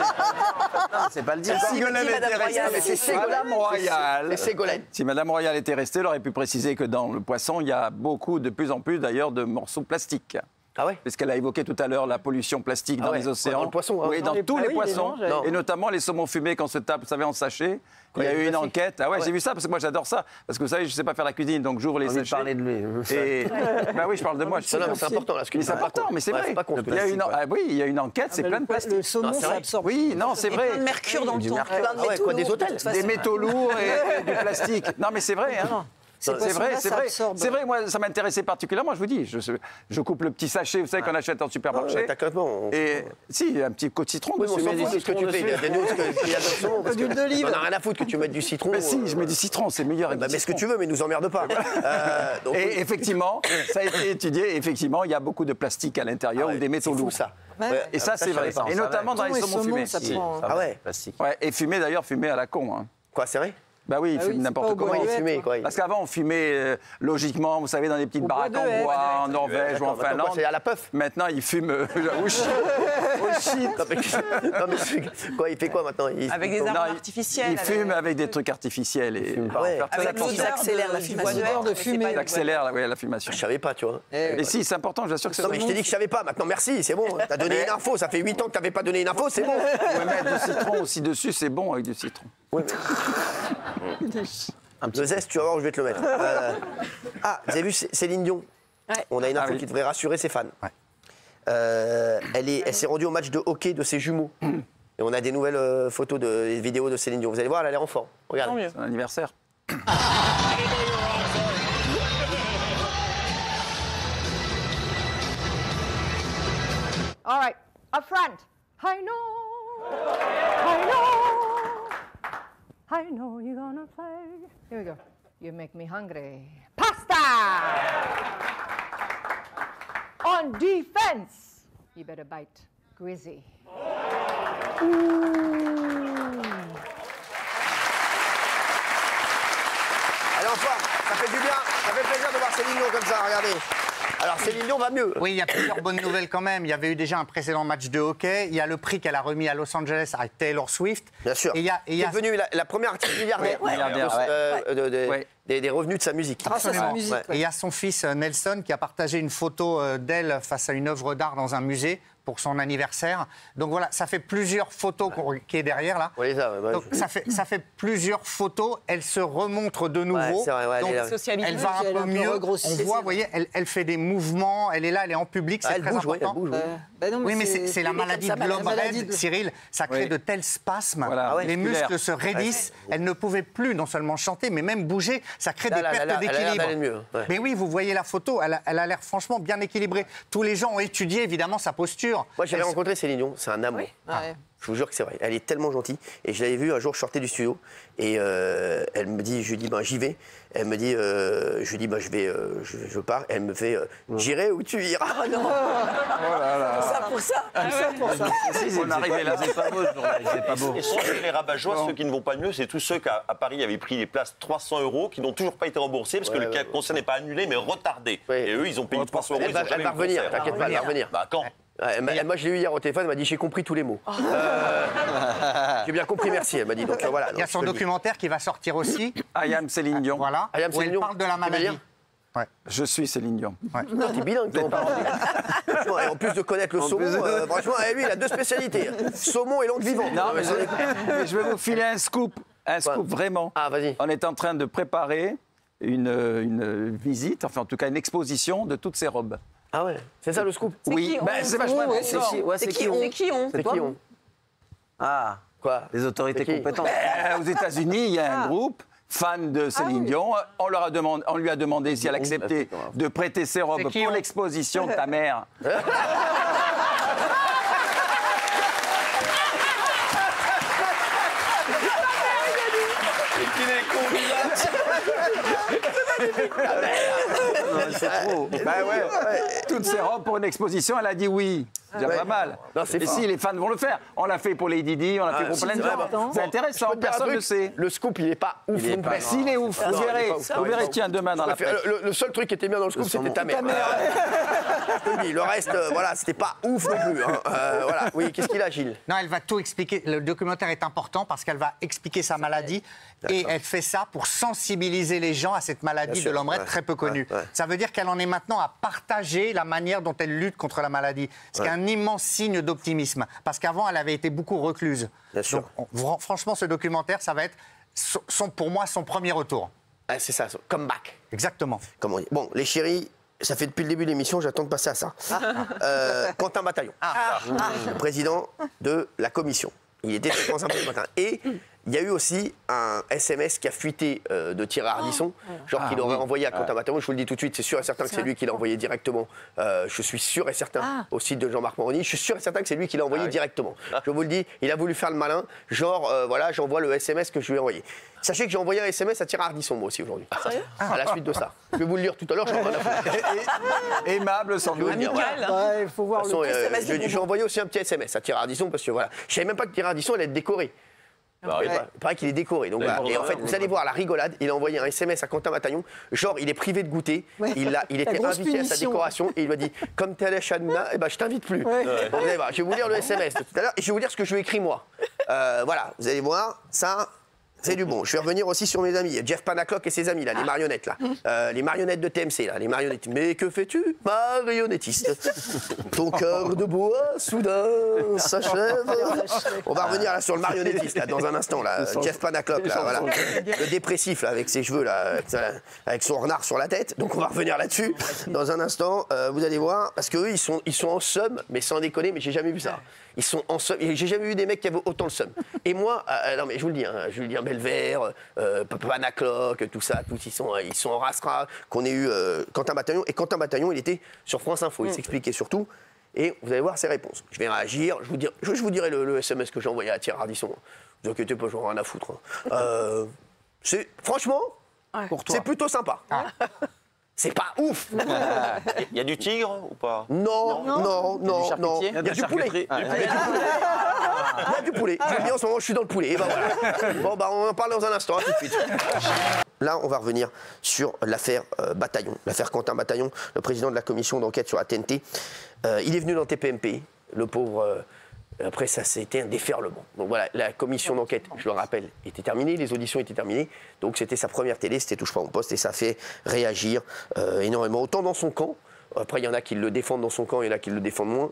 C'est pas le dire. Si Ségolène dit Madame était Royal, mais c'est restée. Ségolène. Madame Royal. C'est Ségolène. Si Madame Royal était restée, elle aurait pu préciser que dans le poisson, il y a beaucoup, de plus en plus d'ailleurs, de morceaux plastiques. Ah ouais. Puisqu'elle a évoqué tout à l'heure la pollution plastique Ah dans ouais, les océans. dans le poisson, hein. Oui, Dans dans les- tous ah les oui, les poissons. mange, ouais. Et notamment les saumons fumés quand se tapent, vous savez, en sachet. Il y a Ouais, eu une plastique. enquête. Ah ouais, Ouais. j'ai vu ça parce que moi j'adore ça. Parce que vous savez, je ne sais pas faire la cuisine, donc j'ouvre les J'ai envie de sachets. parler de lui. Et... bah oui, je parle de moi. je Non, non, mais sais. c'est important là. Ce que Mais tu c'est dis, pas important, con. mais c'est Ouais, vrai. c'est pas con, ce que Il y a tu une... dis, ouais. ah oui, il y a une enquête, c'est Mais plein de le, plastique. le saumon, Non, c'est ça vrai. absorbe. Oui, non, c'est vrai. Plein de mercure dans le Du temps. mercure. Plein de Ah ouais, métaux quoi, des lourds, de hôtels toute façon. Des métaux lourds et, et du plastique. Non, mais c'est vrai. Hein. Ces C'est vrai, poissons-là, c'est ça vrai. absorbe. C'est vrai, moi, ça m'intéressait particulièrement. Je vous dis, je, je coupe le petit sachet, vous savez, qu'on achète en supermarché. Ouais, t'as complètement- on- Et si, un petit coup de citron Oui, mais on dessus. s'en mais fout de des ce que tu citrons fais. dessus. Il y a ce qu'il y a dedans, parce que D'huile d'olive. On n'a rien à foutre que tu mettes du citron. Mais si, euh, je mets du citron, c'est meilleur avec Bah, du mets ce que citron. tu veux, mais nous emmerde pas. Euh, donc, oui. Et effectivement, ça a été étudié. Et effectivement, il y a beaucoup de plastique à l'intérieur Ah ouais, ou des métaux c'est fou, lourds. ça. Ouais. Ouais, Et ça, ça, c'est je vrai. savais pas, on Et savait. notamment dans les Thon et saumons saumon, fumés. ça Si. prend- Ah ouais. Plastique. Ouais, et fumé d'ailleurs, fumé à la con. Hein. Quoi, c'est vrai? Bah oui, ils Ah fument oui, c'est n'importe pas au comment. bois Comment il de fumait, hêtre. quoi? Parce qu'avant, on fumait euh, logiquement, vous savez, dans des petites Au bois baraques de en hêtre. bois, en Norvège ou en D'accord, maintenant, quoi, Finlande. c'est à la puff. Maintenant, ils fument euh, au shit. Au shit. Non, mais, non, mais c'est- quoi, il fait quoi maintenant? Il- Avec des Non, armes il- artificielles. Ils fument avec des trucs artificiels. Et il Ah ouais. faire très Avec attention. l'odeur Ça accélère la de- du fumation. bois de L'odeur de hêtre, mais c'est fumée. pas du Ça bois de accélère la, ouais, la fumation. Je savais pas, tu vois. Et si, c'est important, je vous assure que c'est Non, mais je t'ai dit que je savais pas. Maintenant, merci, c'est bon. T'as donné une info. Ça fait huit ans que t'avais pas donné une info, c'est bon. Vous pouvez mettre du citron aussi dessus, c'est bon avec du citron. Le zeste, tu vas voir où je vais te le mettre. Euh, Ah, vous avez vu C- Céline Dion? Ouais. On a une info Ah oui. qui devrait rassurer ses fans. Euh, elle est- elle s'est rendue au match de hockey de ses jumeaux. Et on a des nouvelles euh, photos, de, des vidéos de Céline Dion. Vous allez voir, elle a l'air en forme. Tant Regardez. mieux. C'est un anniversaire. All right, up front. I know, I know, I know you're gonna play. Here we go. You make me hungry. Pasta! On defense, you better bite Grizzy. Elle est en forme. Ça fait du bien. Ça fait plaisir de voir Céline Dion comme ça. Regardez. Alors, Céline Dion va mieux. Oui, il y a plusieurs bonnes nouvelles quand même. Il y avait eu déjà un précédent match de hockey. Il y a le prix qu'elle a remis à Los Angeles à Taylor Swift. Bien sûr. Et il y a, et il y Qui a- est devenue la, la première artiste milliardaire, Ouais, milliardaire, ouais. euh, de- de- Ouais. des, des revenus de sa musique. Grâce à sa Absolument. musique. Et il y a son fils euh, Nelson qui a partagé une photo euh, d'elle face à une œuvre d'art dans un musée pour son anniversaire. Donc voilà, ça fait plusieurs photos qu'on- qui est derrière là. On les a, ouais, ouais. Donc ça fait, ça fait plusieurs photos. Elle se remontre de nouveau. Ouais, c'est vrai, ouais, Donc, elle est là. Sociabilité, elle va elle un est peu un peu mieux. regrossie, On c'est voit, vrai. vous voyez, elle, elle fait des mouvements. Elle est là, elle est en public. C'est Ah, elle très bouge, ouais, important. elle bouge, ouais. Euh, bah non, Oui, mais c'est c'est- c'est la c'est comme maladie ça, de la l'homme maladie raide, de- Cyril. Ça crée Oui. de tels spasmes. Voilà. Ah ouais. Les Musculaire. muscles se raidissent. Elle ne pouvait plus non seulement chanter, mais même bouger. Ça crée Là, des là, pertes là, là, elle a l'air d'équilibre. d'aller mieux, ouais. Mais oui, vous voyez la photo. Elle a elle a l'air franchement bien équilibrée. Tous les gens ont étudié évidemment sa posture. Moi, j'avais Elle- rencontré Céline Dion, c'est un amour. Ah ouais. Je vous jure que c'est vrai. Elle est tellement gentille. Et je l'avais vue un jour, je sortais du studio. Et euh, elle me dit, je lui dis, ben, j'y vais. Elle me dit, euh, je lui dis, ben, je vais, euh, je, je pars. Elle me fait, euh, j'irai où tu iras. Oh non. Oh là là. Ça pour ça. Tout ça pour ça. On arrivait là. C'est pas beau ce jour-là, c'est pas beau. Et sans les rabat-joie, ceux qui ne vont pas mieux, c'est tous ceux qui, à à Paris, avaient pris les places trois cents euros, qui n'ont toujours pas été remboursés, parce que Ouais, le ouais, concert n'est pas annulé, mais retardé. Ouais. Et eux, ils ont payé trois cents euros. Elle ils va, ont jamais elle va eu de revenir, concert. t'inquiète pas, elle va revenir. Bah quand Ouais, elle m'a- elle- moi, je l'ai eu hier au téléphone, elle m'a dit, j'ai compris tous les mots. Euh, j'ai bien compris, merci, elle m'a dit. Donc euh, voilà. Il y a donc, son je te le dis. documentaire qui va sortir aussi. I am Céline Dion. Voilà. I am Où Céline elle Dion. parle de la Tu veux maladie. dire Je suis Céline Dion. Non, t'es bilingue, toi, en parlant. Franchement, et en plus de connaître le saumon, plus- euh, franchement, eh, lui, il a deux spécialités. Saumon et langue vivante. Non, mais Euh, je, mais je vais vous filer un scoop. Un Quoi scoop, vraiment. Ah, vas-y. On est en train de préparer une, une visite, enfin en tout cas une exposition de toutes ces robes. Ah ouais, c'est ça le scoop. Oui, qui, ben, on- c'est vachement ouais, important. C'est qui, ouais, c'est qui, C'est qui on C'est qui on Ah, Quoi les autorités C'est qui compétentes. Ben, aux États-Unis, il y a un groupe fan de Céline Dion. On, leur a demandé, on lui a demandé si elle acceptait de prêter ses robes C'est qui, pour on l'exposition de ta mère. C'est trop. Ben ouais, toutes ces robes pour une exposition, elle a dit oui. C'est déjà Ouais. pas mal. Non, c'est Et fort. si les fans vont le faire, on l'a fait pour Lady Di, on l'a fait pour si, plein de c'est gens. vrai, bah, C'est bon, intéressant, je peux te dire un personne ne le truc, sait. Le scoop, il est pas ouf non Ben, plus. s'il est ouf, Non, vous il est verrez. pas ouf. Vous verrez, tiens, demain dans la Je préfère- presse. le, le seul truc qui était bien dans le scoop, c'était ta mère. Je te le dis, le reste, euh, voilà, c'était pas ouf non plus. hein. Euh, voilà. Oui, qu'est-ce qu'il a, Gilles? Non, elle va tout expliquer. Le documentaire est important parce qu'elle va expliquer sa maladie et elle fait ça pour sensibiliser les gens à cette maladie Bien sûr, de l'homme raide ouais, très peu connue. ouais, ouais. Ça veut dire qu'elle en est maintenant à partager la manière dont elle lutte contre la maladie. C'est Ouais. un immense signe d'optimisme parce qu'avant, elle avait été beaucoup recluse. Bien sûr. Donc, on- fran- franchement, ce documentaire, ça va être son- son- pour moi son premier retour. Ah, c'est ça, comeback, Exactement. comme on dit. Bon, les chéris, ça fait depuis le début de l'émission, j'attends de passer à ça. Euh, Quentin Bataillon, le président de la commission. Il était très concentré ce matin. Et il y a eu aussi un S M S qui a fuité euh, de Thierry Ardisson, genre Ah, qu'il aurait oui. envoyé à Quentin Bataillon. Je vous le dis tout de suite, c'est sûr et certain que c'est lui qui l'a envoyé directement. Euh, je suis sûr et certain Ah. au site de Jean-Marc Moroni. Je suis sûr et certain que c'est lui qui l'a envoyé directement. Je vous le dis, il a voulu faire le malin, genre euh, voilà, j'envoie le S M S que je lui ai envoyé. Sachez que j'ai envoyé un S M S à Thierry Ardisson moi aussi aujourd'hui. À la suite de ça. Je vais vous le lire tout à l'heure. j'en ai rien à foutre. Aimable, sans Je vais vous doute. le dire, voilà. Ouais, il faut voir De toute le façon, euh, S M S je- du j'ai envoyé aussi un petit S M S à Thierry Ardisson parce que voilà, je savais même pas que Thierry Ardisson allait être décoré. Bah, Il ouais. paraît- il paraît qu'il est décoré. Donc, Ouais, voilà. bon, Et en ouais, fait, ouais, vous ouais. allez voir la rigolade. Il a envoyé un S M S à Quentin Bataillon. Genre, il est privé de goûter. Ouais. Il, a, il La était grosse invité à sa punition. décoration et il lui a dit comme t'es allé chez Hanouna, eh ben, je t'invite plus. Ouais. Bon, vous allez voir, je vais vous lire le S M S de tout à l'heure et je vais vous lire ce que je lui ai écrit moi. Euh, voilà, vous allez voir, ça. C'est du bon. Je vais revenir aussi sur mes amis. Jeff Panaclock et ses amis, là, les marionnettes, là. Euh, les marionnettes de T M C, là, les marionnettes. Mais que fais-tu, marionnettiste? Ton cœur de bois, soudain, s'achève. On va revenir là sur le marionnettiste, là, dans un instant, là. Jeff Panaclock, là, voilà. Le dépressif, là, avec ses cheveux, là, avec sa- avec son renard sur la tête. Donc, on va revenir là-dessus. Dans un instant, euh, vous allez voir, parce qu'eux, ils sont, ils sont en somme, mais sans déconner, mais j'ai jamais vu ça. Ils sont en somme. J'ai jamais vu des mecs qui avaient autant le seum. Et moi, euh, non mais je vous le dis, hein, Julien Belvert, euh, Panaclock, tout ça, tous ils sont, ils sont en rastra. Qu'on ait eu euh, Quentin Bataillon. Et Quentin Bataillon, il était sur France Info. Il s'expliquait surtout. Et vous allez voir ses réponses. Je vais réagir. Je vous, dire, je, je vous dirai le, le S M S que j'ai envoyé à Thierry Ardisson. Ne vous inquiétez pas, j'en ai rien à foutre. hein. Euh, c'est, franchement, c'est plutôt sympa. C'est pas ouf. Il y a du tigre ou pas? Non, non, non, non. Il y a de la du poulet. charcuterie. Il y a Il y a du poulet. J'aime bien en ce moment, je suis dans le poulet. Et ben voilà. Bon, bah, on en parle dans un instant, à tout de suite. Là, on va revenir sur l'affaire euh, Bataillon, l'affaire Quentin Bataillon, le président de la commission d'enquête sur la T N T. Euh, il est venu dans T P M P, le pauvre. euh, après, ça, c'était un déferlement. Donc voilà, la commission d'enquête, je le rappelle, était terminée, les auditions étaient terminées. Donc c'était sa première télé, c'était Touche pas mon poste, et ça fait réagir euh, énormément. Autant dans son camp, après il y en a qui le défendent dans son camp, il y en a qui le défendent moins.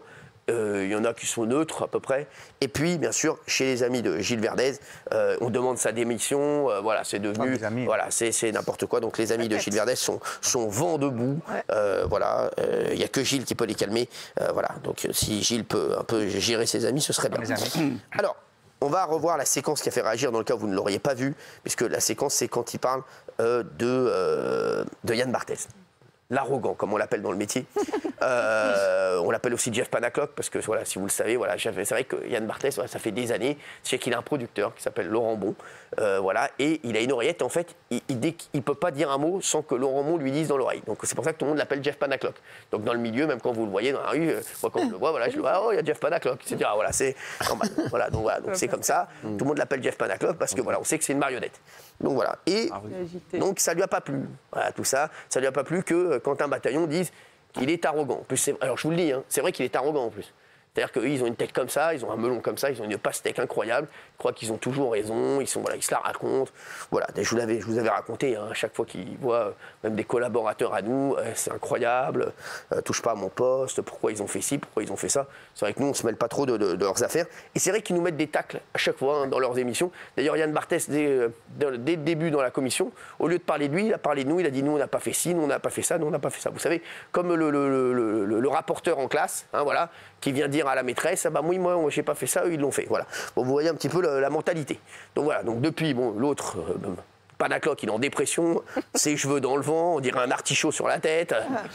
euh, il y en a qui sont neutres à peu près. Et puis, bien sûr, chez les amis de Gilles Verdez, euh, on demande sa démission. Euh, voilà, c'est devenu, Ah, voilà, c'est, c'est n'importe quoi. Donc les amis de Gilles Verdez sont, sont vent debout. Ouais. Euh, voilà, il n'y a que Gilles qui peut les calmer. Euh, voilà, donc si Gilles peut un peu gérer ses amis, ce serait bien. Alors. On va revoir la séquence qui a fait réagir dans le cas où vous ne l'auriez pas vue, puisque la séquence, c'est quand il parle euh, de, euh, de Yann Barthès. L'arrogant, comme on l'appelle dans le métier. Euh, on l'appelle aussi Jeff Panaclock, parce que voilà, si vous le savez, voilà, c'est vrai que Yann Barthès, voilà, ça fait des années, je sais qu'il a un producteur qui s'appelle Laurent Bon, euh, voilà, et il a une oreillette, en fait, il ne peut pas dire un mot sans que Laurent Bon lui dise dans l'oreille. Donc c'est pour ça que tout le monde l'appelle Jeff Panaclock. Donc dans le milieu, même quand vous le voyez dans la rue, euh, moi quand je le vois, voilà, je le vois, ah, oh, il y a Jeff Panaclock. C'est dire, ah, voilà, c'est normal. Voilà, donc voilà, donc c'est comme ça. Tout le monde l'appelle Jeff Panaclock parce que voilà, on sait que c'est une marionnette. Donc voilà, et donc ça lui a pas plu. Voilà, tout ça, ça lui a pas plu que euh, Quentin Bataillon dise qu'il est arrogant. En plus, c'est, alors je vous le dis, hein, c'est vrai qu'il est arrogant en plus. C'est-à-dire qu'eux, ils ont une tête comme ça, ils ont un melon comme ça, ils ont une pastèque incroyable. Ils croient qu'ils ont toujours raison, ils, sont, voilà, ils se la racontent. Voilà, je vous, l'avais, je vous avais raconté, hein, à chaque fois qu'ils voient même des collaborateurs à nous, euh, c'est incroyable, euh, touche pas à mon poste, pourquoi ils ont fait ci, pourquoi ils ont fait ça. C'est vrai que nous, on ne se mêle pas trop de, de, de leurs affaires. Et c'est vrai qu'ils nous mettent des tacles à chaque fois hein, dans leurs émissions. D'ailleurs, Yann Barthès, dès, euh, dès le début dans la commission, au lieu de parler de lui, il a parlé de nous, il a dit nous, on n'a pas fait ci, nous, on n'a pas fait ça, nous, on n'a pas fait ça. Vous savez, comme le, le, le, le, le, le rapporteur en classe, hein, voilà, qui vient dire à la maîtresse, ah bah oui, moi, moi j'ai pas fait ça, eux, ils l'ont fait. Voilà. Bon, vous voyez un petit peu la, la mentalité. Donc voilà, donc depuis, bon, l'autre, euh, Panaclock, il est en dépression, ses cheveux dans le vent, on dirait un artichaut sur la tête.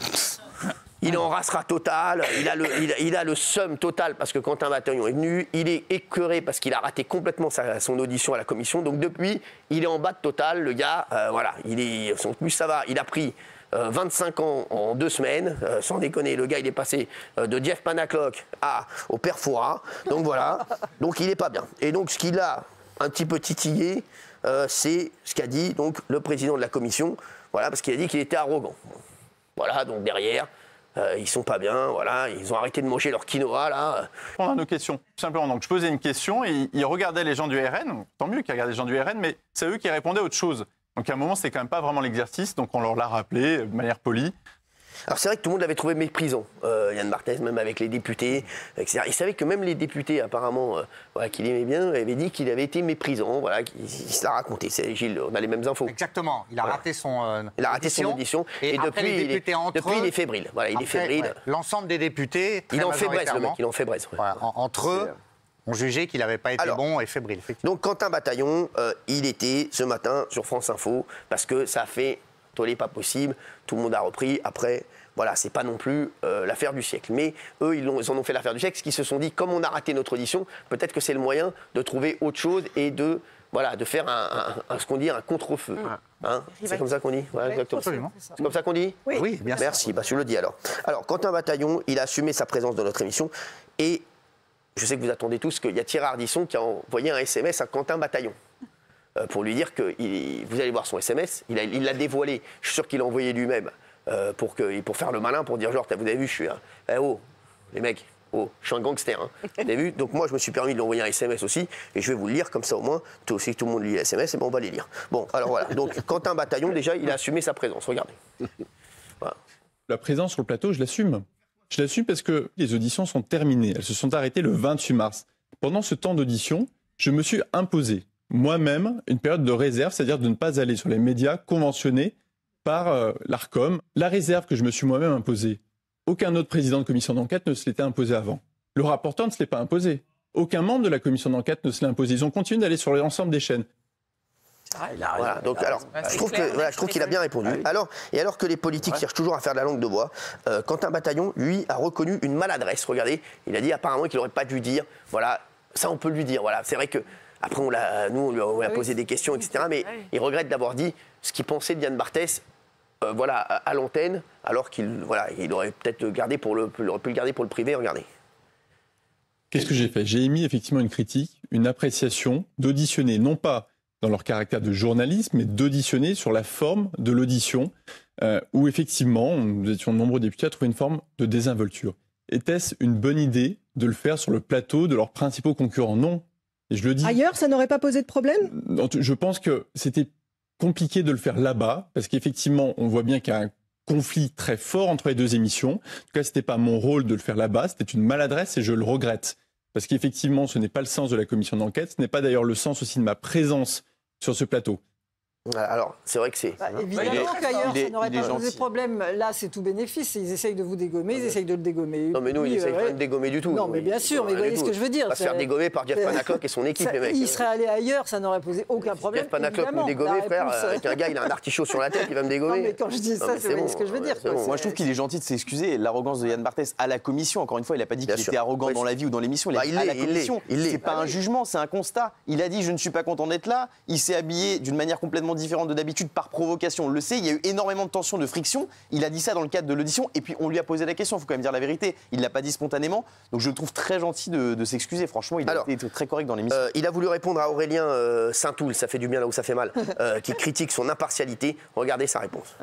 Il en rassera total, il a, le, il, a, il a le seum total parce que Quentin Bataillon est venu, il est écœuré parce qu'il a raté complètement sa, son audition à la commission, donc depuis, il est en bas de total, le gars, euh, voilà, il est, son plus ça va, il a pris euh, vingt-cinq ans en deux semaines, euh, sans déconner, le gars il est passé euh, de Jeff Panaclock à, au père Fouras, donc voilà, donc il est pas bien. Et donc ce qu'il a un petit peu titillé, euh, c'est ce qu'a dit donc le président de la commission, voilà, parce qu'il a dit qu'il était arrogant. Voilà, donc derrière... Euh, ils sont pas bien, voilà, ils ont arrêté de manger leur quinoa, là. On a nos questions, tout simplement. Donc, je posais une question et ils regardaient les gens du R N, tant mieux qu'ils regardaient les gens du R N, mais c'est eux qui répondaient à autre chose. Donc, à un moment, c'était quand même pas vraiment l'exercice, donc on leur l'a rappelé de manière polie. Alors c'est vrai que tout le monde l'avait trouvé méprisant, euh, Yann Barthès, même avec les députés, et cetera. Il savait que même les députés, apparemment, euh, voilà, qu'il aimait bien, avaient dit qu'il avait été méprisant, voilà, qu'il il se l'a raconté. C'est Gilles, on a les mêmes infos. Exactement, il a voilà. raté son euh, Il a raté audition, son audition, et, et depuis, les il est, entre depuis eux, il est fébrile. Voilà, il après, est fébrile. Ouais, l'ensemble des députés, très il en fébraise, le mec, majoritairement, il en fébraise. Ouais. Voilà, en, entre eux, ont jugé qu'il n'avait pas été Alors, bon et fébrile. Donc Quentin Bataillon, euh, il était ce matin sur France Info, parce que ça a fait tollé pas possible, tout le monde a repris, après... Voilà, c'est pas non plus euh, l'affaire du siècle. Mais eux, ils, ils en ont fait l'affaire du siècle, parce qu'ils se sont dit, comme on a raté notre audition, peut-être que c'est le moyen de trouver autre chose et de, voilà, de faire un, un, un, ce qu'on dit, un contre-feu. Mmh. Hein, c'est comme ça qu'on dit ouais, exactement. Absolument. C'est comme ça qu'on dit Oui, oui bien sûr. Merci, bah, je le dis alors. Alors, Quentin Bataillon, il a assumé sa présence dans notre émission et je sais que vous attendez tous qu'il y a Thierry Ardisson qui a envoyé un S M S à Quentin Bataillon. Euh, pour lui dire que il, vous allez voir son S M S, il, a, il l'a dévoilé. Je suis sûr qu'il l'a envoyé lui-même. Euh, pour, que, pour faire le malin, pour dire genre, vous avez vu, je suis un... Eh oh, les mecs, oh, je suis un gangster. Hein. Vous avez vu? Donc moi, je me suis permis de lui envoyer un S M S aussi, et je vais vous le lire, comme ça au moins, tout, si tout le monde lit les S M S, et ben on va les lire. Bon, alors voilà. Donc Quentin Bataillon, déjà, il a assumé sa présence. Regardez. Voilà. La présence sur le plateau, je l'assume. Je l'assume parce que les auditions sont terminées. Elles se sont arrêtées le vingt-huit mars. Pendant ce temps d'audition, je me suis imposé moi-même une période de réserve, c'est-à-dire de ne pas aller sur les médias conventionnés par euh, l'Arcom. La réserve que je me suis moi-même imposée, aucun autre président de commission d'enquête ne se l'était imposé avant. Le rapporteur ne se l'est pas imposé. Aucun membre de la commission d'enquête ne se l'est imposé. Ils ont continué d'aller sur l'ensemble des chaînes. Voilà, donc alors, je trouve que voilà, je trouve qu'il a bien répondu. Alors, et alors que les politiques cherchent toujours à faire de la langue de bois, euh, Quentin Bataillon, lui, a reconnu une maladresse. Regardez, il a dit apparemment qu'il n'aurait pas dû dire. Voilà, ça on peut lui dire. Voilà, c'est vrai que après on l'a, nous on lui a, on lui a posé des questions, et cetera. Mais il regrette d'avoir dit ce qu'il pensait de Yann Barthès. Euh, voilà, à, à l'antenne, alors qu'il voilà, il aurait peut-être gardé pour le, il aurait pu le garder pour le privé. Regardez. Qu'est-ce que j'ai fait? J'ai émis effectivement une critique, une appréciation, d'auditionner, non pas dans leur caractère de journalisme, mais d'auditionner sur la forme de l'audition, euh, où effectivement, nous étions nombreux députés à trouver une forme de désinvolture. Était-ce une bonne idée de le faire sur le plateau de leurs principaux concurrents? Non. Et je le dis. Ailleurs, ça n'aurait pas posé de problème? Je pense que c'était compliqué de le faire là-bas, parce qu'effectivement, on voit bien qu'il y a un conflit très fort entre les deux émissions. En tout cas, ce n'était pas mon rôle de le faire là-bas, c'était une maladresse et je le regrette. Parce qu'effectivement, ce n'est pas le sens de la commission d'enquête, ce n'est pas d'ailleurs le sens aussi de ma présence sur ce plateau. Alors, c'est vrai que c'est... Bah, évidemment qu'ailleurs, ça n'aurait pas posé de problème. Là, c'est tout bénéfice. Ils essayent de vous dégommer, ils essayent de le dégommer. Non, mais nous, ils oui, essayent euh, pas de ouais. le dégommer du tout. Non, mais bien sûr, mais vous voyez ce que je veux dire. On va se faire dégommer par Jeff Panaclock et son équipe, ça, les mecs. Il serait allé ailleurs, ça n'aurait posé aucun problème. Jeff Panaclock nous dégommer, frère, avec un gars, il a un artichaut sur la tête, il va me dégommer. Non, mais quand je dis ça, c'est bon, ce que je veux dire. Bon. Moi, je trouve qu'il est gentil de s'excuser. L'arrogance de Yann Barthès à la commission, encore une fois, il n'a pas dit qu'il était arrogant dans la vie ou dans l'émission. Il a dit à la commission. C'est pas un jugement, c'est un constat. Il a dit, je ne suis pas content d'être là. Il s'est habillé d'une manière complètement différente de d'habitude par provocation. Le sait, il y a eu énormément de tensions, de friction. Il a dit ça dans le cadre de l'audition et puis on lui a posé la question. Il faut quand même dire la vérité. Il ne l'a pas dit spontanément. Donc je le trouve très gentil de, de s'excuser. Franchement, il Alors, a été très correct dans l'émission. Euh, il a voulu répondre à Aurélien euh, Saint-Toul, ça fait du bien là où ça fait mal, euh, qui critique son impartialité. Regardez sa réponse.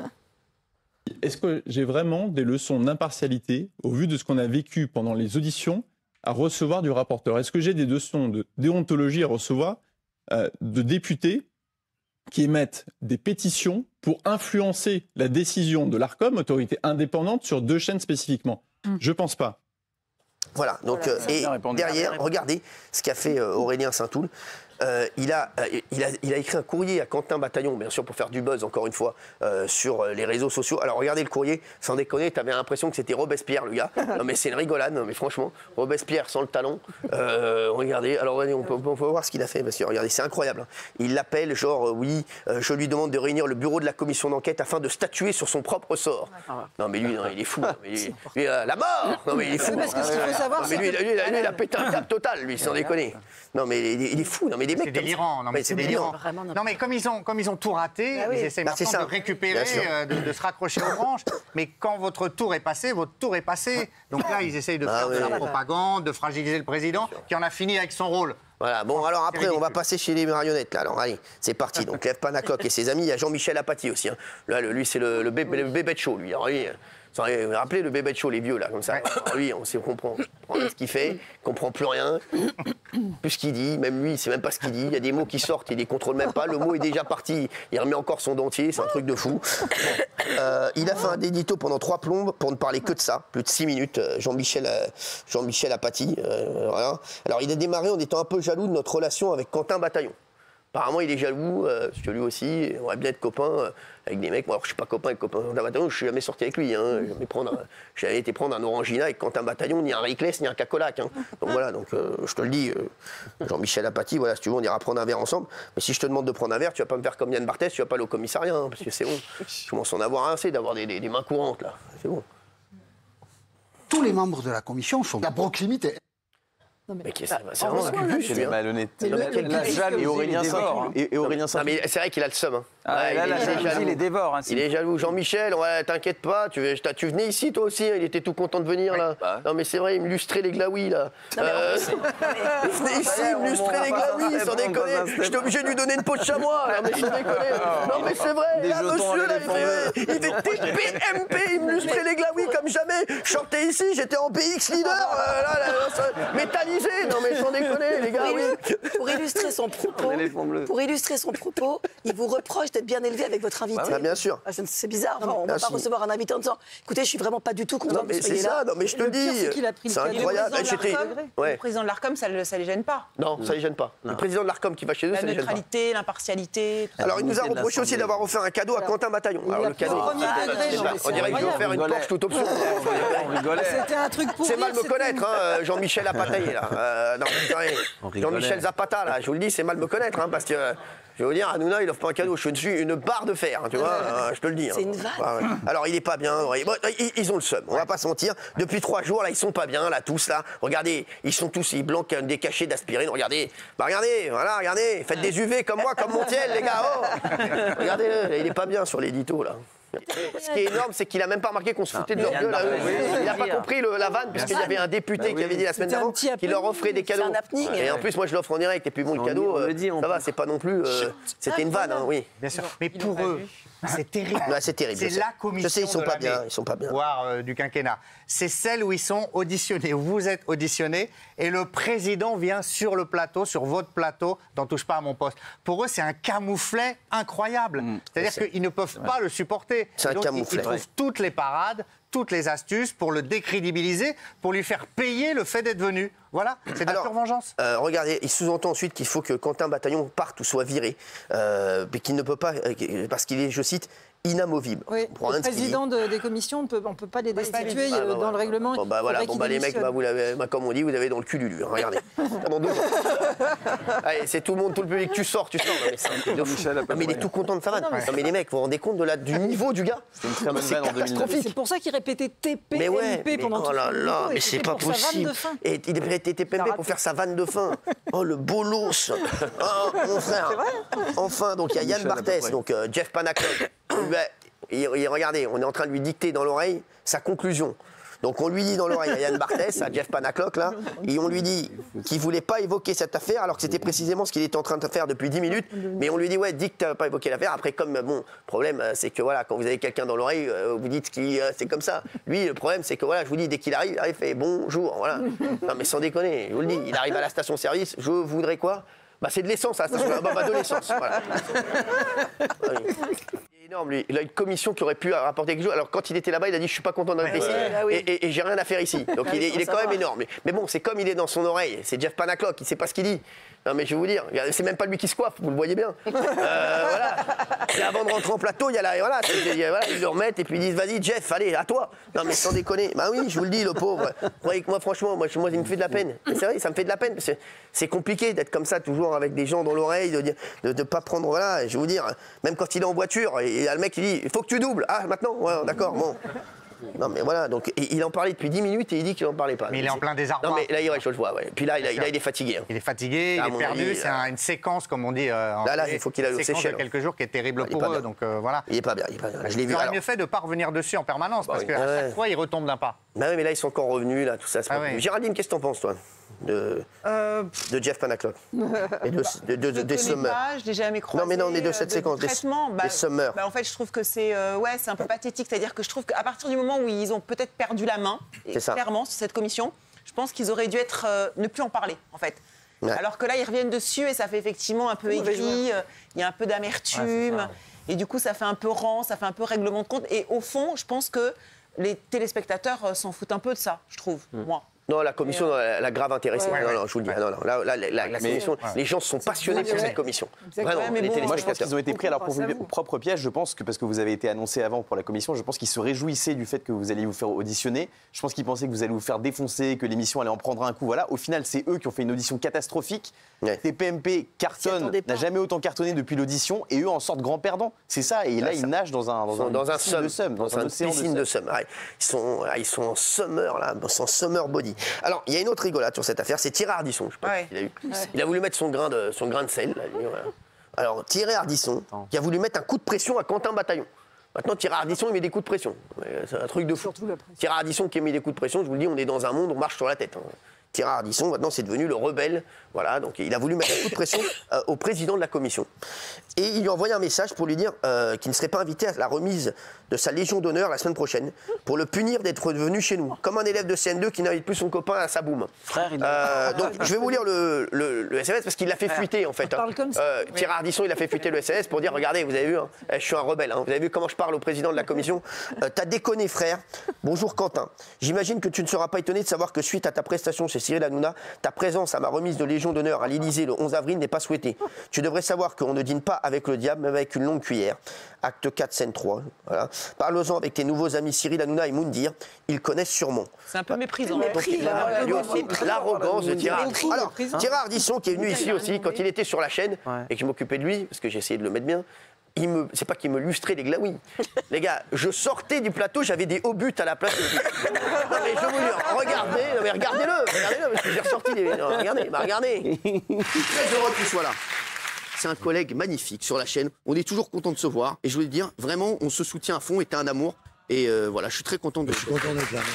Est-ce que j'ai vraiment des leçons d'impartialité au vu de ce qu'on a vécu pendant les auditions à recevoir du rapporteur? Est-ce que j'ai des leçons de déontologie à recevoir euh, de députés qui émettent des pétitions pour influencer la décision de l'Arcom, autorité indépendante, sur deux chaînes spécifiquement? mmh. Je pense pas. Voilà, donc, euh, et derrière, regardez ce qu'a fait euh, Aurélien Saint-Toul. Euh, il, a, euh, il, a, il a écrit un courrier à Quentin Bataillon, bien sûr pour faire du buzz, encore une fois, euh, sur les réseaux sociaux. Alors regardez le courrier, sans déconner, t'avais l'impression que c'était Robespierre, le gars. Non mais c'est une rigolade, non mais franchement, Robespierre sans le talon. Euh, regardez, alors on peut, on peut voir ce qu'il a fait, parce que regardez, c'est incroyable. Il l'appelle, genre, euh, oui, euh, je lui demande de réunir le bureau de la commission d'enquête afin de statuer sur son propre sort. Non mais lui, non, il est fou. Non, mais lui, lui, euh, la mort. Non mais il est fou. Parce que ce qu'il faut savoir, non, mais lui, lui, lui, lui, il a pété un câble total, lui, sans déconner. Non mais il est, il est fou. Non mais des mecs. C'est délirant. Non mais c'est délirant. Non mais comme ils ont comme ils ont tout raté, ah oui. ils essaient bah, maintenant ça. de récupérer, euh, de, de se raccrocher aux branches. Mais quand votre tour est passé, votre tour est passé. Donc là, ils essayent de ah faire oui. de la propagande, de fragiliser le président, qui en a fini avec son rôle. Voilà, bon, alors après, on va passer chez les marionnettes, là. Alors, allez, c'est parti. Donc, Jeff Panaclock et ses amis, il y a Jean-Michel Apathy aussi. Hein. Là, le, lui, c'est le, le, bébé, le bébé de show, lui. Alors, lui, vous vous rappelez le bébé de show, les vieux, là, comme ça. Alors, lui, on sait, on comprend, on comprend ce qu'il fait, il comprend plus rien, plus ce qu'il dit, même lui, il sait même pas ce qu'il dit. Il y a des mots qui sortent, il les contrôle même pas. Le mot est déjà parti, il remet encore son dentier, c'est un truc de fou. Euh, il a fait un édito pendant trois plombes pour ne parler que de ça, plus de six minutes. Jean-Michel, euh, Jean-Michel Apathy. Euh, voilà. Alors, il a démarré en étant un peu jaloux de notre relation avec Quentin Bataillon. Apparemment, il est jaloux, euh, parce que lui aussi, on va bien être copain euh, avec des mecs. Moi, alors, je suis pas copain avec Quentin Bataillon, je suis jamais sorti avec lui. Hein. J'ai jamais, jamais été prendre un Orangina avec Quentin Bataillon, ni un Rickless, ni un Cacolac. Hein. Donc voilà, donc, euh, je te le dis, euh, Jean-Michel Apathy, voilà, si tu veux, on ira prendre un verre ensemble. Mais si je te demande de prendre un verre, tu vas pas me faire comme Yann Barthès, tu vas pas aller au commissariat, hein, parce que c'est bon. Je commence à en avoir assez d'avoir des, des, des mains courantes, là. C'est bon. Tous les membres de la commission sont à proximité. Mais c'est vraiment un cubu, c'est malhonnête. Et Aurélien Saint-Toul. Et Aurélien Saint-Toul. Mais c'est vrai qu'il a le seum. Hein. Ah, ouais, là, il, là, est, là, il, est jaloux. il les dévore. Hein, il est jaloux. Jean-Michel, ouais, t'inquiète pas, tu, tu venais ici toi aussi, hein, il était tout content de venir là. Bah. Non mais c'est vrai, il me lustrait les glaouis là. Non, euh, il venait ici, il me lustrait les glaouis, sans déconner. J'étais obligé de lui donner une peau de chamois. Non mais sans déconner. Non mais c'est vrai, là monsieur là, il était P M P, il me lustrait les glaouis comme jamais. Je sortais ici, j'étais en P X leader, euh, là, là, métallisé. Non mais sans déconner les gars. Pour, oui. pour illustrer son propos, pour illustrer son propos, il vous reproche d'être bien élevé avec votre invité. Ah, bien sûr. Ah, c'est bizarre. Enfin, on ne va pas recevoir un invité en disant écoutez, je suis vraiment pas du tout content non, que vous soyez là. Ça, non, mais je te le dis. C'est incroyable. Le, ouais. le président de l'Arcom, ça ne les gêne pas. Non, ça ne les gêne pas. Non. Le président de l'Arcom qui va chez eux, la ça ne les gêne pas. La neutralité, l'impartialité. Alors, il nous a reproché aussi d'avoir offert un cadeau à Quentin Bataillon. Alors, le cadeau. On dirait qu'il veut offert une Porsche toute option. C'était un truc pour. C'est mal me connaître, Jean-Michel Apathy, là. Jean-Michel Zapata, là. Je vous le dis, c'est mal me connaître, parce que. Je vais vous dire, Hanouna, il offre pas un cadeau, je suis une barre de fer, tu vois, euh, je te le dis. C'est hein. une vanne. Ah, ouais. Alors, il est pas bien, ouais. Bon, ils, ils ont le seum, on va pas se mentir. Depuis trois jours, là, ils sont pas bien, là, tous, là. Regardez, ils sont tous, ils blancs des cachets d'aspirine, regardez. Bah, regardez, voilà, regardez, faites des U V comme moi, comme Montiel, les gars, oh. Regardez-le, il est pas bien sur l'édito, là. Ce qui est énorme, c'est qu'il a même pas remarqué qu'on se foutait de leur gueule. Il n'a pas compris le, la vanne, puisqu'il y avait un député qui avait dit la semaine d'avant qu'il leur offrait des cadeaux. Et en plus, moi, je l'offre en direct. Et puis bon, le cadeau, ça va, c'est pas non plus. C'était une vanne, oui. Bien sûr. Mais pour eux, C'est terrible. Ouais, c'est terrible. C'est je sais. la commission Je sais, ils sont de pas l'année, bien. Ils sont pas bien. voire euh, du quinquennat. C'est celle où ils sont auditionnés, où vous êtes auditionnés, et le président vient sur le plateau, sur votre plateau, n'en touche pas à mon poste. Pour eux, c'est un camouflet incroyable. Mmh, C'est-à-dire qu'ils ne peuvent pas le supporter. C'est un Donc, camouflet. Ils trouvent Ouais. toutes les parades, toutes les astuces pour le décrédibiliser, pour lui faire payer le fait d'être venu. Voilà, c'est de la pure vengeance. Euh, regardez, il sous-entend ensuite qu'il faut que Quentin Bataillon parte ou soit viré, euh, mais qu'il ne peut pas, euh, parce qu'il est, je cite, inamovible. Oui, Pour le rien de ce qu'il dit. président de- des commissions, on peut- ne peut pas les destituer Ah, bah, euh, dans voilà. le règlement. Bon, bah, voilà, il bon, faudrait bah, les qu'il mecs, bah, démissionne. vous l'avez, bah, comme on dit, vous avez dans le cul du lu. hein, Regardez. Pendant deux ans. Allez, c'est tout le monde, tout le public, tu sors, tu sors. Non, mais, c'est un truc de fou. Non, mais il est tout content de sa vanne. Non, mais Non, mais les mecs, vous vous rendez compte de la, du niveau du gars? C'était une très bonne C'est vanne en deux mille neuf. catastrophique. C'est pour ça qu'il répétait T P, Mais ouais, M P mais pendant oh tout là le là, temps, et mais c'est c'était pas pour sa vanne possible. de fin. Et il devrait être T P M P pour faire sa vanne de fin. Oh, le bolos. Oh, mon frère. Enfin, donc il y a Yann Michel, à peu Barthès, près. donc euh, Jeff Panaclock. Et, et regardez, on est en train de lui dicter dans l'oreille sa conclusion. Donc on lui dit dans l'oreille à Yann Barthès, à Jeff Panaclock, là, et on lui dit qu'il ne voulait pas évoquer cette affaire, alors que c'était précisément ce qu'il était en train de faire depuis dix minutes. Mais on lui dit, ouais, dis que tu n'as pas évoqué l'affaire. Après, comme, bon, le problème, euh, c'est que voilà, quand vous avez quelqu'un dans l'oreille, euh, vous dites que euh, c'est comme ça. Lui, le problème, c'est que voilà, je vous dis, dès qu'il arrive, il arrive, il fait bonjour, voilà. Non, mais sans déconner, je vous le dis, il arrive à la station-service, je voudrais quoi? Bah, c'est de l'essence à la station, bah, bah, de l'essence, voilà. Ah oui. Énorme, lui. Il a une commission qui aurait pu rapporter quelque chose. Alors, quand il était là-bas, il a dit: je suis pas content d'être ici ouais. et, et- et j'ai rien à faire ici. Donc, il est, il est quand même énorme. Mais, mais bon, c'est comme il est dans son oreille. C'est Jeff Panaclock, il sait pas ce qu'il dit. Non, mais je vais vous dire, c'est même pas lui qui se coiffe, vous le voyez bien. Euh, voilà. Et avant de rentrer en plateau, il y a la, voilà, c'est- il y a- voilà, ils le remettent et puis ils disent: vas-y, Jeff, allez, à toi. Non, mais sans déconner. Bah oui, je vous le dis, le pauvre. Vous voyez que moi, franchement, moi, je- moi, il me fait de la peine. Mais c'est vrai, ça me fait de la peine. Parce que c'est compliqué d'être comme ça, toujours avec des gens dans l'oreille, de ne de, pas prendre. Voilà, je vais vous dire, même quand il est en voiture, et il y a le mec qui dit: il faut que tu doubles. Ah, maintenant? Ouais, d'accord, bon. Non, mais voilà, donc et il en parlait depuis dix minutes et il dit qu'il n'en parlait pas. Mais il est en plein désarroi. Non, mais là, ouais, je le vois, ouais. Puis là, il, a- il a- il est fatigué. hein. Il est fatigué, À il est mon perdu. avis, C'est euh, un- une séquence, comme on dit. euh, en Là, là, anglais, il faut qu'il aille une aux séquence Seychelles. de quelques jours qui est terrible Ouais, il est pour pas eux. bien. Donc euh, voilà. Il est pas bien, il est pas bien. Je l'ai vu. Il aurait alors. mieux fait de ne pas revenir dessus en permanence, Bah parce oui. qu'à Ouais. chaque fois, il retombe d'un pas. Bah oui, mais là, ils sont encore revenus, là, tout ça. c'est Ah pas ouais. possible. Géraldine, qu'est-ce que t'en penses, toi, de, Euh, de Jeff Panaclock et de, de, de- Je des connais Summers? pas, je l'ai jamais croisé. Non, mais non, on est de cette euh, séquence, des- traitement, bah, des Summers. bah, en fait, je trouve que c'est euh, ouais, c'est un peu pathétique. C'est-à-dire que je trouve qu'à partir du moment où ils ont peut-être perdu la main, et C'est ça. clairement, sur cette commission, je pense qu'ils auraient dû être euh, ne plus en parler, en fait. Ouais. Alors que là, ils reviennent dessus et ça fait effectivement un peu Mauvais aigri, euh, il y a un peu d'amertume. Et du coup, ça fait un peu rang, ça fait un peu règlement de compte. Et au fond, je pense que les téléspectateurs euh, s'en foutent un peu de ça, je trouve, moi. Non, la commission, non, elle a grave intéressé. Ouais. non, non, je vous le dis. Non, non, là, là, la, la- la Mais- commission, les gens sont passionnés pour Ouais. cette commission. Exactement. Vraiment, Ouais, mais les bon, Moi, je pense téléspectateurs. qu'ils ont été pris à leur Grâce à propre, vous. propre piège. Je pense que parce que vous avez été annoncé avant pour la commission, je pense qu'ils se réjouissaient du fait que vous alliez vous faire auditionner. Je pense qu'ils pensaient que vous allez vous faire défoncer, que l'émission allait en prendre un coup. Voilà. Au final, c'est eux qui ont fait une audition catastrophique. Ouais. T P M P cartonne, attendaient pas. n'a jamais autant cartonné depuis l'audition, et eux en sortent grands perdants. C'est ça. Et là, Ouais, ils ça. nagent dans un, Ils dans sont un, dans un piscine somme, de somme, dans, un une océan piscine de somme. somme. Ouais. Ils, sont, ah, ils sont en summer, là, en summer body. Alors, il y a une autre rigolade sur cette affaire, c'est Thierry Ardisson. Je sais pas Ouais. s'il a eu. Il a voulu mettre son grain de, son grain de sel. Là, lui, voilà. Alors, Thierry Ardisson, qui a voulu mettre un coup de pression à Quentin Bataillon. Maintenant, Thierry Ardisson, il met des coups de pression. Ouais, C'est un truc de fou. Surtout la pression. Thierry Ardisson qui a mis des coups de pression, je vous le dis, on est dans un monde, on marche sur la tête. hein. Thierry Ardisson, maintenant, c'est devenu le rebelle. Voilà, donc il a voulu mettre un coup de pression euh, au président de la commission. Et il lui a envoyé un message pour lui dire euh, qu'il ne serait pas invité à la remise de sa Légion d'honneur la semaine prochaine, pour le punir d'être venu chez nous, comme un élève de C N deux qui n'invite plus son copain à sa boum. Frère, il Euh, donc je vais vous lire le, le- le S M S parce qu'il l'a fait fuiter en fait. hein. parle comme ça. Euh, Thierry Ardisson, il a fait fuiter le S M S pour dire: regardez, vous avez vu, hein, je suis un rebelle. hein, vous avez vu comment je parle au président de la commission. Euh, T'as déconné, frère. Bonjour Quentin. J'imagine que tu ne seras pas étonné de savoir que suite à ta prestation chez Cyril Hanouna, ta présence à ma remise de Légion d'honneur à l'Élysée le onze avril n'est pas souhaitée. Tu devrais savoir qu'on ne dîne pas avec le diable, mais avec une longue cuillère. Acte quatre, scène trois. Voilà. Parle-en avec tes nouveaux amis Cyril Hanouna et Moundir. Ils connaissent sûrement. C'est un peu méprisant. Donc, là, lui aussi, l'arrogance de Thierry Ardisson. Alors, Méprisant. Thierry Ardisson qui est venu ici aussi quand il était sur la chaîne et que je m'occupais de lui, parce que j'ai essayé de le mettre bien. Il me, c'est pas qu'il me lustrait les glaouis. Les gars, je sortais du plateau, j'avais des hauts buts à la place. Non mais je vous dis, regardez, non, mais regardez-le, regardez-le, parce que j'ai ressorti des. Non, regardez, bah regardez. Très heureux qu'il soit là. C'est un collègue magnifique sur la chaîne. On est toujours content de se voir. Et je voulais dire, vraiment, on se soutient à fond et t'as un amour. Et euh, voilà, je suis très content de. Je suis content d'être là.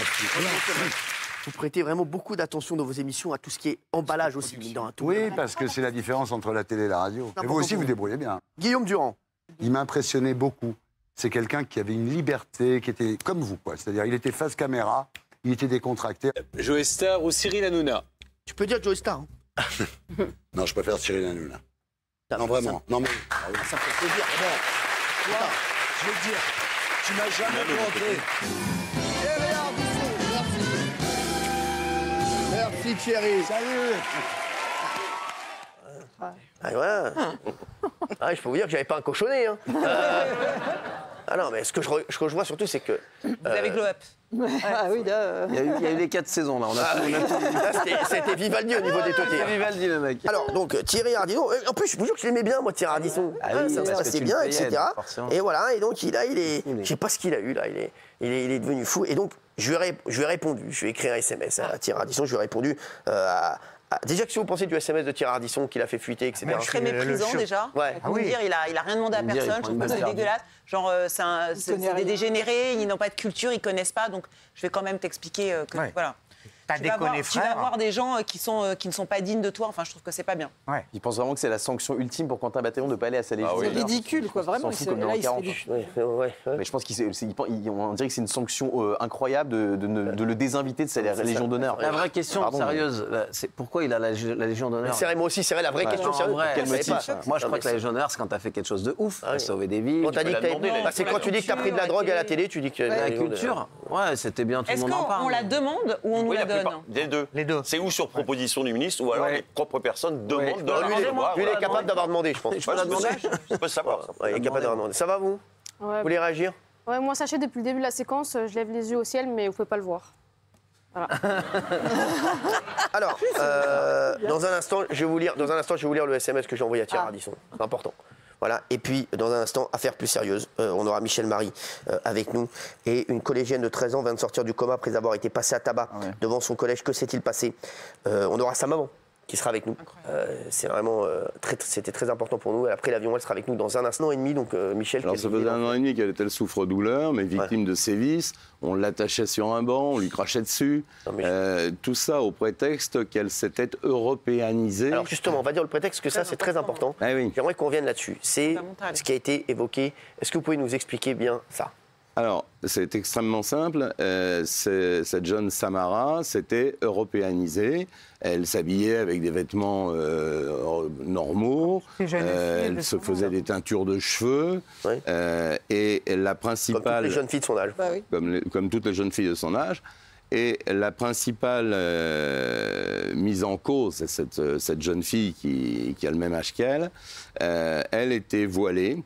Vous prêtez vraiment beaucoup d'attention dans vos émissions à tout ce qui est emballage aussi. Dans un tout. Oui, parce que c'est la différence entre la télé et la radio. Et vous aussi, vous débrouillez bien. Guillaume Durand. Il m'impressionnait beaucoup. c'est quelqu'un qui avait une liberté, qui était comme vous, quoi. C'est-à-dire, il était face caméra, il était décontracté. Joe Star ou Cyril Hanouna? Tu peux dire Joe Star. Hein. Non, je préfère Cyril Hanouna. Non, vraiment. Non, mais... Ça me fait plaisir. Bon, attends, je veux dire, tu m'as jamais planté. Merci Thierry. Salut. Ah ouais. Ah, je peux vous dire que j'avais pas un cochonnet. Hein. Euh... Ah non, mais ce que je, re... ce que je vois surtout, c'est que... Vous avez glow up. Ah oui, là. Il y, a eu, il y a eu les quatre saisons, là. On a ah, tout, oui. on a tout... C'était Vivaldi au niveau des totés. C'était Vivaldi, le mec. Alors, donc, Thierry Ardisson. En plus, je vous jure que je l'aimais bien, moi, Thierry Ardisson. Ah, oui, ça me passait bien, payais, et cetera. Et voilà, et donc, il, a, il est... Je sais pas ce qu'il a eu, là. Il est, il est, il est devenu fou. Et donc, je lui ai, je lui ai répondu. Je lui ai écrit un S M S à Thierry Ardisson. Je lui ai répondu euh, à... Déjà, qu'est-ce que vous pensez du S M S de Thierry Ardisson qu'il a fait fuiter, et cetera. Très méprisant déjà. Ouais. Ah oui. Dire, il a, il a rien demandé à personne. Je trouve que c'est dégueulasse. Genre, euh, c'est un, des dégénérés, ils n'ont pas de culture, ils connaissent pas. Donc, je vais quand même t'expliquer euh, que ouais. voilà. T'as déconné, frère. Tu vas avoir des gens qui, sont, euh, qui ne sont pas dignes de toi. Enfin, je trouve que c'est pas bien. Ouais. Il pense vraiment que c'est la sanction ultime pour Quentin Bataillon de ne pas aller à sa légion. Ah oui. C'est ridicule, quoi. Vraiment, il comme là, il ouais, ouais, ouais. Mais je pense qu'il on dirait que c'est une sanction euh, incroyable de, de, de, de le désinviter de sa Légion d'honneur. La vraie question Pardon, sérieuse, mais... c'est pourquoi il a la, la Légion d'honneur? C'est moi aussi, c'est la vraie ouais. question sérieuse. Quel motif? Moi, je crois que la Légion d'honneur, c'est quand t'as fait quelque chose de ouf, t'as sauvé des vies. C'est quand tu dis que t'as pris de la drogue à la télé, tu dis que la culture. Ouais, c'était bien, tout le monde en parle. Est-ce qu'on la demande ou on nous la donne? Les deux. Les deux. C'est ou sur proposition du ministre ou alors ouais. les propres personnes demandent de lui, lui, il est capable d'avoir demandé, je pense. Je peux la demander. Je peux savoir. Il est capable d'avoir demandé. Ça va, vous ouais. Vous voulez réagir? Ouais, moi, sachez, depuis le début de la séquence, je lève les yeux au ciel, mais vous pouvez pas le voir. Voilà. Alors, euh, dans un instant, je vais vous lire. Dans un instant, je vais vous lire le S M S que j'ai envoyé à Thierry ah. Ardisson. C'est important. Voilà. Et puis, dans un instant, affaire plus sérieuse, euh, on aura Michel Marie euh, avec nous. Et une collégienne de treize ans vient de sortir du coma après avoir été passée à tabac ah ouais. devant son collège. Que s'est-il passé? euh, On aura sa maman qui sera avec nous. Euh, c'est vraiment, euh, très, c'était très important pour nous. Elle a pris l'avion, elle sera avec nous dans un instant et demi. Donc, euh, Michel. Alors, ça faisait un an et demi qu'elle était le souffre-douleur, mais victime ouais. de sévices. On l'attachait sur un banc, on lui crachait dessus. Non, euh, tout ça au prétexte qu'elle s'était européanisée. Alors, justement, on va dire le prétexte que ça, c'est très important. Ah, oui. J'aimerais qu'on revienne là-dessus. C'est ce qui a été évoqué. Est-ce que vous pouvez nous expliquer bien ça? Alors, c'est extrêmement simple. Euh, cette jeune Samara s'était européanisée. Elle s'habillait avec des vêtements euh, normaux. Euh, elle se faisait des teintures de cheveux. Oui. Euh, et la principale... Comme toutes les jeunes filles de son âge. Bah oui. comme, les, comme toutes les jeunes filles de son âge. Et la principale euh, mise en cause, c'est cette, cette jeune fille qui, qui a le même âge qu'elle. Euh, elle était voilée.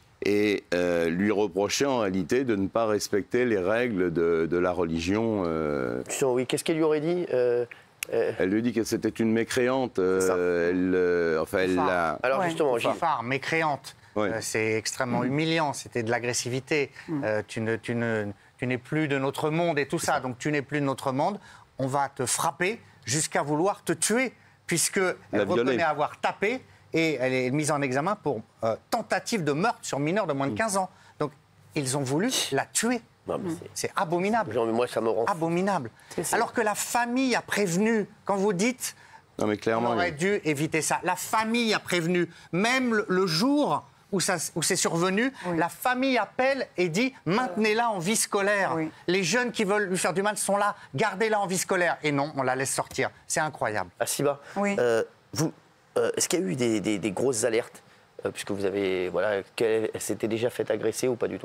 Et euh, lui reprochait en réalité de ne pas respecter les règles de, de la religion. Euh... Oui, qu'est-ce qu'elle lui aurait dit euh, euh... Elle lui dit que c'était une mécréante. Euh, elle, euh, enfin, elle l'a. Alors ouais. justement, Gilles. Phare, mécréante. Ouais. Euh, c'est extrêmement mmh. humiliant. C'était de l'agressivité. Mmh. Euh, tu ne, tu ne, tu n'es plus de notre monde et tout ça. ça. Donc tu n'es plus de notre monde. On va te frapper jusqu'à vouloir te tuer, puisque elle reconnaît avoir tapé. Et elle est mise en examen pour euh, tentative de meurtre sur mineur de moins de quinze ans. Donc, ils ont voulu la tuer. C'est abominable. Genre, moi, ça me rend... Abominable. Alors que la famille a prévenu, quand vous dites... Non, mais clairement, on aurait oui. dû éviter ça. La famille a prévenu. Même le, le jour où, ça, où c'est survenu, oui. la famille appelle et dit « maintenez-la en vie scolaire oui. ». Les jeunes qui veulent lui faire du mal sont là, gardez-la en vie scolaire. Et non, on la laisse sortir. C'est incroyable. Asiba, oui. euh, vous... Euh, est-ce qu'il y a eu des, des, des grosses alertes, euh, puisque vous avez, voilà, qu'elle s'était déjà fait agresser ou pas du tout?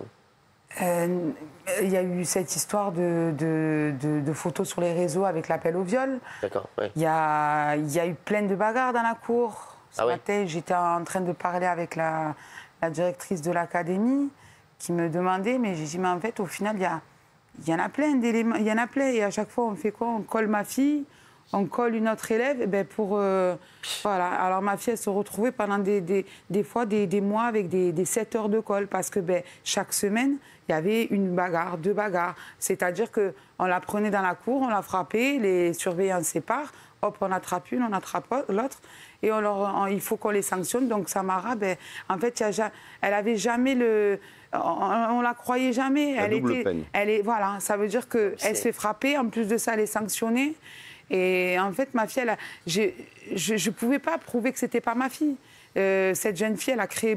euh, Il y a eu cette histoire de, de, de, de photos sur les réseaux avec l'appel au viol. D'accord, ouais. Il y a, il y a eu plein de bagarres dans la cour. Ce ah matin, ouais. j'étais en train de parler avec la, la directrice de l'académie qui me demandait, mais j'ai dit, mais en fait, au final, il y, a, il y en a plein d'éléments, il y en a plein, et à chaque fois, on fait quoi? On colle ma fille. On colle une autre élève, eh ben pour euh, voilà. Alors ma fille elle se retrouvait pendant des, des, des fois des, des mois avec des, des sept heures de colle parce que ben chaque semaine il y avait une bagarre, deux bagarres. C'est-à-dire que on la prenait dans la cour, on la frappait, les surveillants séparent, hop on attrape une, on attrape l'autre et on leur, on, il faut qu'on les sanctionne. Donc Samara, ben en fait y a, elle avait jamais le On, on la croyait jamais. La elle double était, peine. elle est, voilà, ça veut dire qu'elle se fait frapper. En plus de ça, elle est sanctionnée. Et en fait, ma fille, elle a, je ne pouvais pas prouver que ce n'était pas ma fille. Euh, cette jeune fille, elle a créé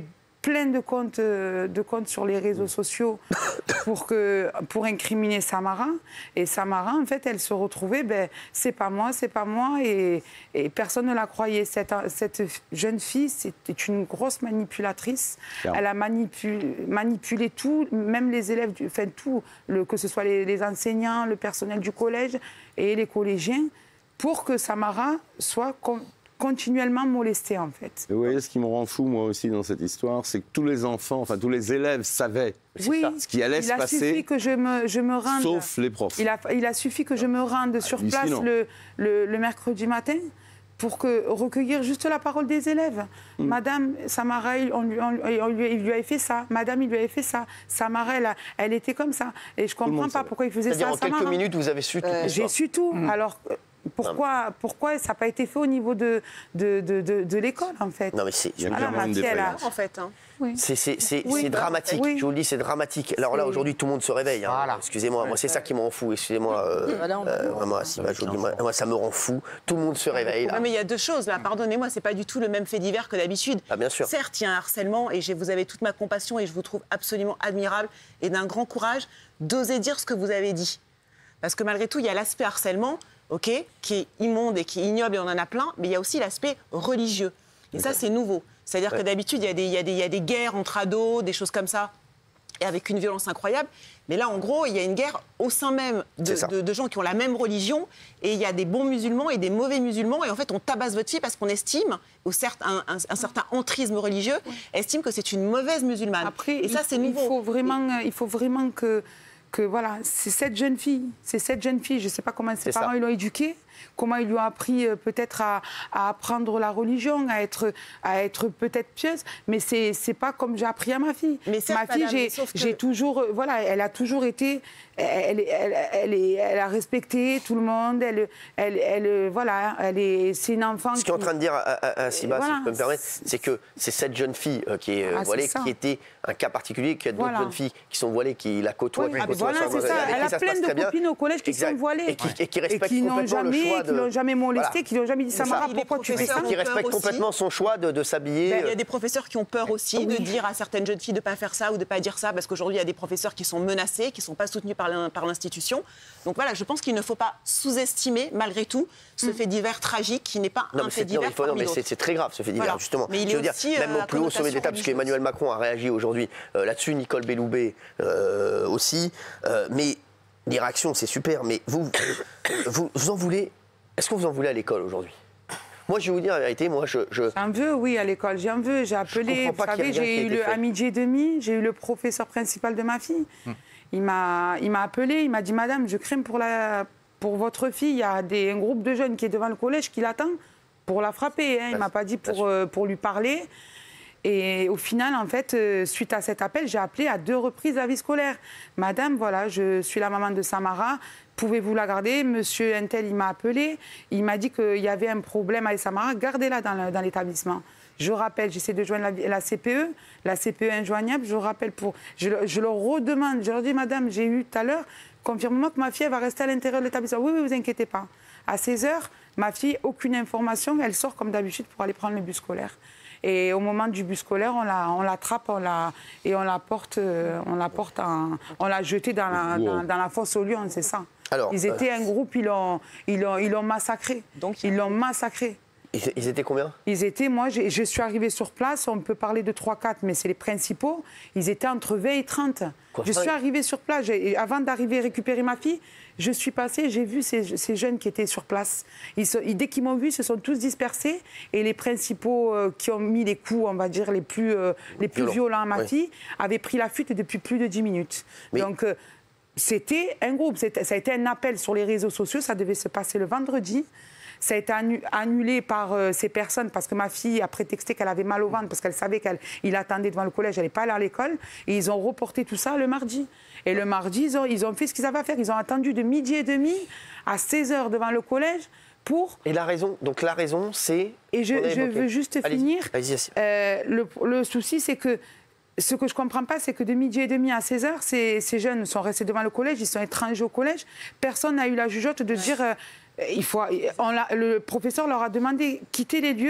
plein de comptes, de comptes sur les réseaux sociaux pour, que, pour incriminer Samara. Et Samara, en fait, elle se retrouvait, ben, c'est pas moi, c'est pas moi, et, et personne ne la croyait. Cette, cette jeune fille, c'était une grosse manipulatrice. Bien. Elle a manipulé, manipulé tout, même les élèves, du, enfin tout, le, que ce soit les, les enseignants, le personnel du collège et les collégiens, pour que Samara soit con, continuellement molestée, en fait. Et vous voyez, ce qui me rend fou, moi aussi, dans cette histoire, c'est que tous les enfants, enfin tous les élèves savaient oui, ce qui allait se passer. Il a suffi que je me, je me rende. Sauf les profs. Il a, il a suffi que je me rende sur Hallucinant. place le, le, le mercredi matin pour que, recueillir juste la parole des élèves. Mm. Madame Samara, on lui, on, on lui, il lui avait fait ça. Madame, il lui avait fait ça. Samara, elle, elle était comme ça. Et je ne comprends pas pourquoi il faisait ça à C'est-à-dire en quelques minutes, vous avez su tout. euh, J'ai su tout. Mm. Alors... Pourquoi, pourquoi ça n'a pas été fait au niveau de, de, de, de, de l'école, en fait? Non, mais c'est voilà, en fait. Hein. Oui. C'est oui. dramatique, oui. je vous le dis, c'est dramatique. Alors là, aujourd'hui, tout le monde se réveille. Hein. Voilà. Excusez-moi, moi, c'est ça qui me rend fou. Excusez-moi, euh, euh, vraiment, si, bah, je vous dis, moi, moi, ça me rend fou. Tout le monde se réveille. Là. Ouais, mais il y a deux choses, là. Pardonnez-moi, c'est pas du tout le même fait divers que d'habitude. Ah, bien sûr. Certes, il y a un harcèlement, et vous avez toute ma compassion, et je vous trouve absolument admirable, et d'un grand courage d'oser dire ce que vous avez dit. Parce que malgré tout, il y a l'aspect harcèlement, ok, qui est immonde et qui est ignoble, et on en a plein, mais il y a aussi l'aspect religieux. Et ça, c'est nouveau. C'est-à-dire ouais. que d'habitude, il y, y, y a des guerres entre ados, des choses comme ça, et avec une violence incroyable. Mais là, en gros, il y a une guerre au sein même de, de, de gens qui ont la même religion, et il y a des bons musulmans et des mauvais musulmans, et en fait, on tabasse votre fille parce qu'on estime, ou certes, un, un, un certain entrisme religieux, estime que c'est une mauvaise musulmane. Après, et ça, c'est nouveau. Il faut vraiment, il faut vraiment que... que voilà, c'est cette jeune fille, c'est cette jeune fille, je ne sais pas comment ses parents ils l'ont éduquée, comment ils lui ont appris euh, peut-être à, à apprendre la religion, à être, à être peut-être pieuse, mais c'est c'est pas comme j'ai appris à ma fille. Mais certes, ma fille, j'ai que... j'ai toujours, euh, voilà, elle a toujours été, elle, elle, elle, elle, est, elle a respecté tout le monde, elle, elle, elle voilà, elle est, c'est une enfant. Ce qui est en train de dire à, à, à Siba, voilà. si je peux me permettre, c'est que c'est cette jeune fille euh, qui est euh, ah, voilée, qui était un cas particulier, qu'il y a d'autres voilà. jeunes filles qui sont voilées, qui la côtoient. Oui, ah, voilà, c'est ça. Elle a plein de copines au collège qui sont voilées et qui, et qui respectent et qui complètement jamais, le choix de... qui l'ont jamais molesté, voilà. qui l'ont jamais dit Samara, pourquoi tu fais ça? Qui respectent complètement son choix de, de s'habiller. Ben, il y a des professeurs qui ont peur aussi oui. de dire à certaines jeunes filles de ne pas faire ça ou de ne pas dire ça, parce qu'aujourd'hui, il y a des professeurs qui sont menacés, qui ne sont pas soutenus par l'institution. Donc voilà, je pense qu'il ne faut pas sous-estimer, malgré tout, ce mm. fait divers tragique qui n'est pas non, un fait divers. Non, mais c'est très grave, ce fait divers, voilà. justement. Mais il je veux est dire, aussi, même euh, au plus haut sommet de l'État, parce qu'Emmanuel Macron a réagi aujourd'hui euh, là-dessus, Nicole Belloubet euh, aussi. Euh, mais les réactions, c'est super. Mais vous, vous, vous en voulez. Est-ce que vous en voulez à l'école aujourd'hui? Moi, je vais vous dire la vérité, moi, je... je... J'en veux, oui, à l'école, j'en veux. J'ai appelé, vous savez, j'ai eu le, à midi et demi, j'ai eu le professeur principal de ma fille. Hum. Il m'a appelé, il m'a dit, madame, je crains pour, la, pour votre fille, il y a des, un groupe de jeunes qui est devant le collège qui l'attend pour la frapper. Hein. Il ne m'a pas dit pour, euh, pour lui parler. Et au final, en fait, euh, suite à cet appel, j'ai appelé à deux reprises la vie scolaire. Madame, voilà, je suis la maman de Samara. Pouvez-vous la garder? Monsieur Intel, il m'a appelé. Il m'a dit qu'il y avait un problème avec Samara. Gardez-la dans l'établissement. Je rappelle, j'essaie de joindre la, la C P E. La C P E injoignable. Je rappelle pour... Je, je leur redemande. Je leur dis, madame, j'ai eu tout à l'heure, confirme-moi que ma fille va rester à l'intérieur de l'établissement. Oui, oui, vous inquiétez pas. À seize heures, ma fille, aucune information. Elle sort comme d'habitude pour aller prendre le bus scolaire. Et au moment du bus scolaire, on l'attrape on on et on la porte, on la porte en, on l'a jetée dans la, dans, dans la fosse aux lions, c'est ça. Alors, ils étaient euh... un groupe, ils l'ont ils l'ont, ils l'ont massacré. Donc, ils l'ont massacré. Ils, ils étaient combien? Ils étaient, moi, je, je suis arrivée sur place, on peut parler de trois quatre, mais c'est les principaux. Ils étaient entre vingt et trente. Quoi, je suis arrivée sur place, avant d'arriver récupérer ma fille, je suis passée, j'ai vu ces, ces jeunes qui étaient sur place. Ils se, ils, dès qu'ils m'ont vu, ils se sont tous dispersés. Et les principaux euh, qui ont mis les coups, on va dire, les plus, euh, les plus violents. violents à ma oui. fille, avaient pris la fuite depuis plus de dix minutes. Mais... Donc, euh, c'était un groupe. Ça a été un appel sur les réseaux sociaux. Ça devait se passer le vendredi. Ça a été annulé par euh, ces personnes parce que ma fille a prétexté qu'elle avait mal au ventre parce qu'elle savait qu'il attendait devant le collège, elle n'est pas allée à l'école. Et ils ont reporté tout ça le mardi. Et le mardi, ils ont, ils ont fait ce qu'ils avaient à faire. Ils ont attendu de midi et demi à seize heures devant le collège pour... Et la raison, donc la raison, c'est... Et je, je veux juste finir. Euh, le, le souci, c'est que ce que je ne comprends pas, c'est que de midi et demi à seize heures, ces, ces jeunes sont restés devant le collège, ils sont étrangers au collège. Personne n'a eu la jugeote de dire... Euh, il faut, on a, le professeur leur a demandé quitter les lieux,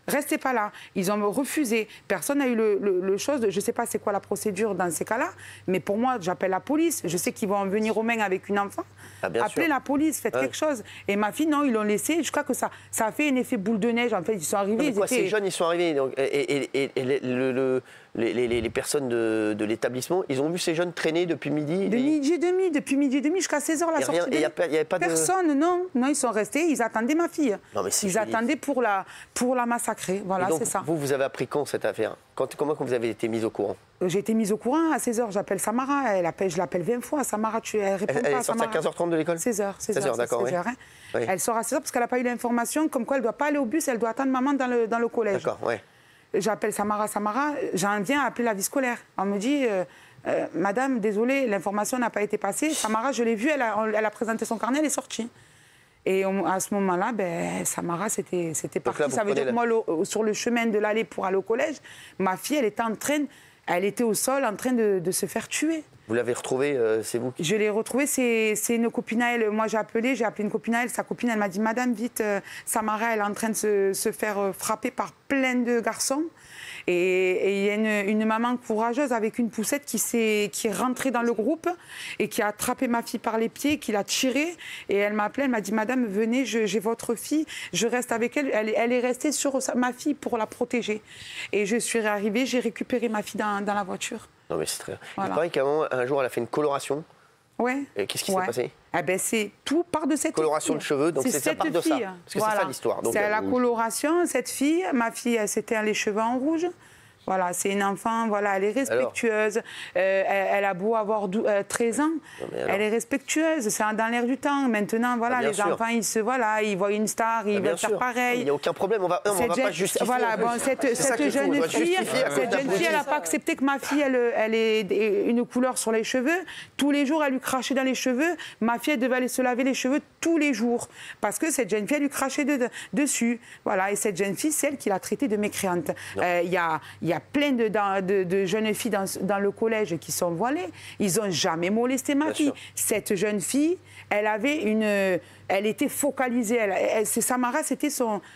restez pas là. Ils ont refusé. Personne n'a eu le, le, le chose. De, je ne sais pas c'est quoi la procédure dans ces cas-là, mais pour moi, j'appelle la police. Je sais qu'ils vont venir aux mains avec une enfant. Ah, Appelez sûr. la police, faites ouais. quelque chose. Et ma fille, non, ils l'ont laissé. Je crois que ça, ça a fait un effet boule de neige. En fait, ils sont arrivés. Non, ils quoi, étaient... Ces jeunes, ils sont arrivés. Donc, et, et, et le, le, les, les, les personnes de, de l'établissement, ils ont vu ces jeunes traîner depuis midi. De et... midi et demi, depuis midi et demi jusqu'à seize heures la sortie. Il n'y avait pas de... Personne, non. Non, ils sont restés. Ils attendaient ma fille. Non, mais ils attendaient pour la, pour la massacrer. Voilà, c'est ça. Vous, vous avez appris quand cette affaire? Quand, Comment vous avez été mise au courant? J'ai été mise au courant à seize heures. J'appelle Samara. Elle appelle, je l'appelle vingt fois. Samara, tu, elle répond elle, pas. Elle est sortie à quinze heures trente de l'école? seize heures. seize heures, d'accord. Oui. Hein. Oui. Elle sort à seize heures parce qu'elle n'a pas eu l'information comme quoi elle ne doit pas aller au bus. Elle doit attendre maman dans le, dans le collège. D'accord, oui. J'appelle Samara. Samara, j'en viens à appeler la vie scolaire. On me dit... Euh, Euh, Madame, désolée, l'information n'a pas été passée. Samara, je l'ai vue, elle a, elle a présenté son carnet, elle est sortie. Et on, à ce moment-là, ben, Samara, c'était parti. Là, ça veut dire que moi, le, sur le chemin de l'aller pour aller au collège, ma fille, elle était en train, elle était au sol en train de, de se faire tuer. Vous l'avez retrouvée, euh, c'est vous qui... Je l'ai retrouvée, c'est une copine à elle. Moi, j'ai appelé, j'ai appelé une copine à elle. Sa copine, elle m'a dit, Madame, vite, euh, Samara, elle est en train de se, se faire euh, frapper par plein de garçons. Et il y a une, une maman courageuse avec une poussette qui, est, qui est rentrée dans le groupe et qui a attrapé ma fille par les pieds, qui l'a tirée. Et elle m'a appelée, elle m'a dit, Madame, venez, j'ai votre fille, je reste avec elle. elle. Elle est restée sur ma fille pour la protéger. Et je suis arrivée, j'ai récupéré ma fille dans, dans la voiture. Non mais c'est très... Voilà. Il paraît qu'à un jour, elle a fait une coloration. Ouais. Qu'est-ce qui ouais. s'est passé? Eh ben, c'est tout part de cette coloration fille. de cheveux, donc c'est ça part de ça. Parce que voilà. c'est ça l'histoire. C'est la coloration, cette fille, ma fille, c'était les cheveux en rouge. Voilà, c'est une enfant, voilà, elle est respectueuse. Euh, elle, elle a beau avoir douze, euh, treize ans, elle est respectueuse. C'est dans l'air du temps. Maintenant, voilà, ah, les sûr. enfants, ils se, voilà, ils voient une star, ils ah, veulent faire pareil. Il n'y a aucun problème. On va, on va pas justifier. Voilà, bon, cette, cette jeune fille, cette jeune fille, elle n'a pas accepté que ma fille, elle, elle ait une couleur sur les cheveux. Tous les jours, elle lui crachait dans les cheveux. Ma fille, elle devait aller se laver les cheveux tous les jours parce que cette jeune fille, elle lui crachait de, de, dessus. Voilà, et cette jeune fille, c'est elle qui l'a traitée de mécréante. Il euh, y a, y a plein de, de, de jeunes filles dans, dans le collège qui sont voilées. Ils n'ont jamais molesté ma Bien fille. Sûr. Cette jeune fille, elle avait une... Elle était focalisée. Elle, elle, Samara, c'était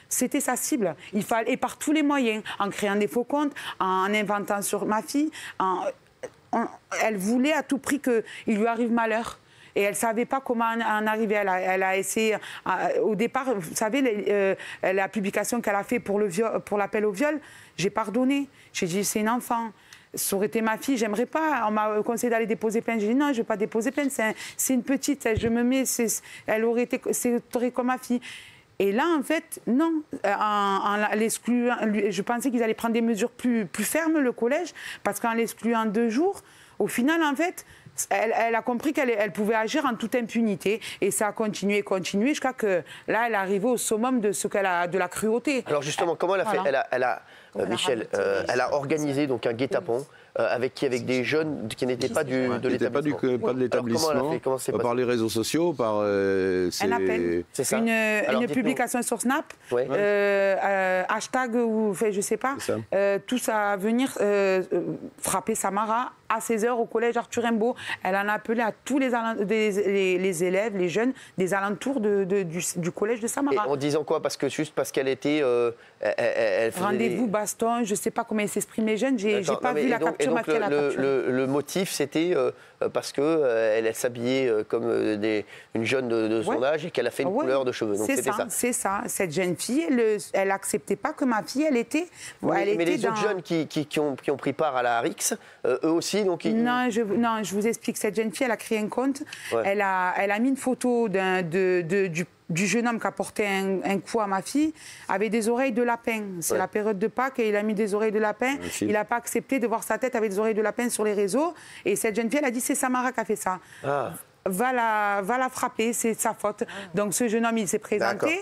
sa cible. Il fallait, et par tous les moyens, en créant des faux comptes, en inventant sur ma fille, en, en, elle voulait à tout prix qu'il lui arrive malheur. Et elle ne savait pas comment en arriver. Elle a, elle a essayé, euh, au départ, vous savez, les, euh, la publication qu'elle a fait pour l'appel au viol, j'ai pardonné. J'ai dit, c'est une enfant. Ça aurait été ma fille, j'aimerais pas. On m'a conseillé d'aller déposer plainte. J'ai dit, non, je ne vais pas déposer plainte. C'est un, une petite, je me mets, elle aurait été, c'est comme ma fille. Et là, en fait, non. En, en l'excluant, je pensais qu'ils allaient prendre des mesures plus, plus fermes, le collège, parce qu'en l'excluant deux jours, au final, en fait... Elle, elle a compris qu'elle elle pouvait agir en toute impunité et ça a continué, continué jusqu'à que là, elle est arrivée au summum de ce qu'elle a, de la cruauté. Alors justement, comment elle a fait? Voilà. Elle a, elle a euh, Michel, euh, elle a organisé donc un guet-apens. Euh, avec qui? Avec des jeunes qui n'étaient pas du, de l'établissement. Pas, du, pas de l'établissement. Comment, comment par les réseaux sociaux, par. Euh, un appel. C'est ça. Une, une publication sur Snap, ouais. euh, euh, hashtag ou enfin, je sais pas. Euh, tous à venir euh, frapper Samara à seize heures au collège Arthur Rimbaud. Elle en a appelé à tous les, des, les, les élèves, les jeunes des alentours de, de, du, du collège de Samara. Et en disant quoi? Parce que juste parce qu'elle était. Euh, Rendez-vous, des... baston, je ne sais pas comment ils s'expriment les jeunes. J'ai pas vu la donc, capture. Et donc, le, le, le motif, c'était euh, parce qu'elle euh, elle s'habillait euh, comme euh, des, une jeune de, de son ouais. âge et qu'elle a fait une ouais. couleur de cheveux. C'est ça, ça. c'est ça. Cette jeune fille, elle n'acceptait pas que ma fille, elle était... Oui, elle mais était les dans... autres jeunes qui, qui, qui, ont, qui ont pris part à la R X, euh, eux aussi, donc... Ils... Non, je, non, je vous explique. Cette jeune fille, elle a créé un compte. Ouais. Elle, a, elle a mis une photo de, de, du du jeune homme qui a porté un, un coup à ma fille, avec des oreilles de lapin. C'est ouais. la période de Pâques et il a mis des oreilles de lapin. Merci. Il n'a pas accepté de voir sa tête avec des oreilles de lapin sur les réseaux. Et cette jeune fille, elle a dit, c'est Samara qui a fait ça. Ah. Va, la, va la frapper, c'est sa faute. Ah. Donc ce jeune homme, il s'est présenté.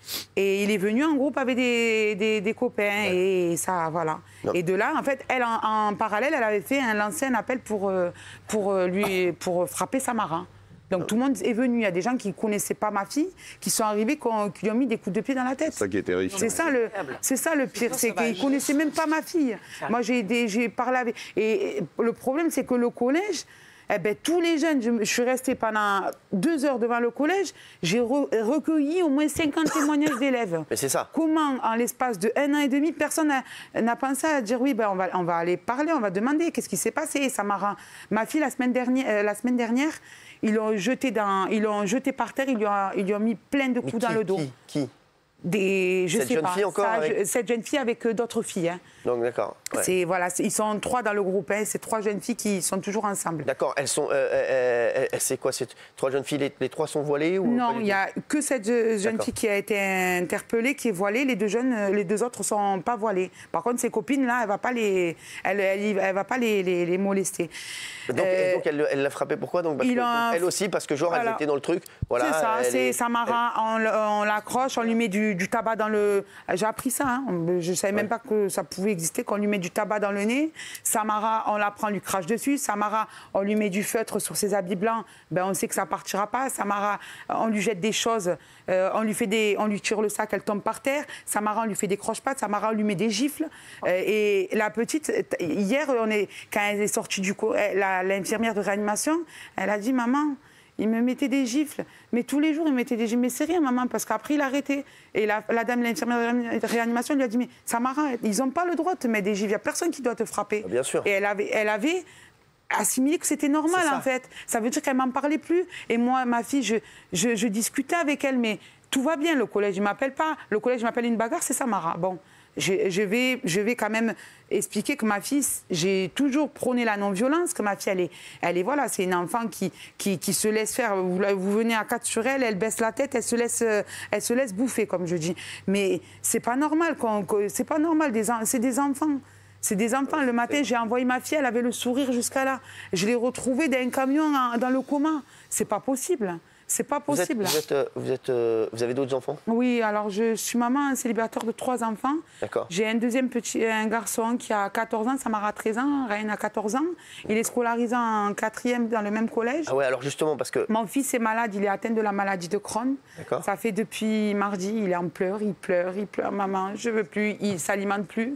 Et il est venu en groupe avec des, des, des copains. Ouais. Et ça, voilà. Non. Et de là, en fait, elle, en, en parallèle, elle avait fait un, lancé un appel pour, pour, lui, pour frapper Samara. Donc tout le monde est venu. Il y a des gens qui ne connaissaient pas ma fille, qui sont arrivés, qui lui ont mis des coups de pied dans la tête. C'est ça qui est terrifiant. C'est ça le, c'est ça le pire, c'est qu'ils ne connaissaient même pas ma fille. Moi, j'ai parlé avec... Et le problème, c'est que le collège, Eh ben, tous les jeunes, je, je suis restée pendant deux heures devant le collège, j'ai re, recueilli au moins cinquante témoignages d'élèves. Mais c'est ça. Comment, en l'espace de un an et demi, personne n'a pensé à dire oui, ben, on, va, on va aller parler, on va demander qu'est-ce qui s'est passé. Ça m'a rend... Ma fille, la semaine dernière, euh, la semaine dernière ils l'ont jeté, jeté par terre, ils lui, ont, ils lui ont mis plein de coups qui, dans le dos. Qui, qui Des, je Cette sais jeune pas, fille encore ça, avec... je, Cette jeune fille avec euh, d'autres filles. Hein. Donc d'accord. Ouais. C'est voilà, ils sont trois dans le groupe. Hein, c'est trois jeunes filles qui sont toujours ensemble. D'accord. Elles sont. Euh, euh, euh, c'est quoi ces trois jeunes filles les, les trois sont voilées ou Non, il n'y a que cette jeune fille qui a été interpellée, qui est voilée. Les deux jeunes, les deux autres sont pas voilées. Par contre, ses copines là, elle va pas les, elle, elle, elle va pas les, les, les molester. Donc, euh, donc elle, elle l'a frappée pourquoi donc, parce que, a... donc, elle aussi parce que genre voilà. elle était dans le truc. Voilà. C'est ça. C'est est... Samara. Elle... On, on l'accroche, on lui met du, du tabac dans le. J'ai appris ça. Hein. Je savais ouais. même pas que ça pouvait exister, qu'on lui met du tabac dans le nez. Samara, on la prend, on lui crache dessus. Samara, on lui met du feutre sur ses habits blancs. Ben, on sait que ça partira pas. Samara, on lui jette des choses. Euh, on lui fait des, on lui tire le sac, elle tombe par terre. Samara, on lui fait des croche-pattes. Samara, on lui met des gifles. Euh, et la petite, hier, on est, quand elle est sortie du co, l'infirmière de réanimation, elle a dit maman. Il me mettait des gifles, mais tous les jours il me mettait des gifles. Mais c'est rien, maman, parce qu'après il a arrêté. Et la, la dame, l'infirmière de réanimation, lui a dit mais Samara, ils n'ont pas le droit de te mettre des gifles. Il n'y a personne qui doit te frapper. Bien sûr. Et elle avait, elle avait assimilé que c'était normal en fait. Ça veut dire qu'elle m'en parlait plus. Et moi, ma fille, je, je, je discutais avec elle, mais tout va bien. Le collège, il m'appelle pas. Le collège m'appelle une bagarre, c'est Samara. Bon. Je, je, vais, je vais quand même expliquer que ma fille, j'ai toujours prôné la non-violence, que ma fille, elle est, elle est voilà, c'est une enfant qui, qui, qui se laisse faire. Vous, vous venez à quatre sur elle, elle baisse la tête, elle se laisse, elle se laisse bouffer, comme je dis. Mais c'est pas normal, c'est pas normal, c'est des enfants. C'est des enfants. Le matin, j'ai envoyé ma fille, elle avait le sourire jusqu'à là. Je l'ai retrouvée dans un camion dans le coma. C'est pas possible. C'est pas possible. Vous, êtes, vous, êtes, vous, êtes, euh, vous avez d'autres enfants? Oui, alors je suis maman célibataire de trois enfants. D'accord. J'ai un deuxième petit, un garçon qui a quatorze ans, Samara a treize ans, Ryan a quatorze ans. Il est scolarisé en quatrième dans le même collège. Ah ouais, alors justement parce que... Mon fils est malade, il est atteint de la maladie de Crohn. D'accord. Ça fait depuis mardi, il est en pleurs, il pleure, il pleure, maman, je veux plus, il s'alimente plus.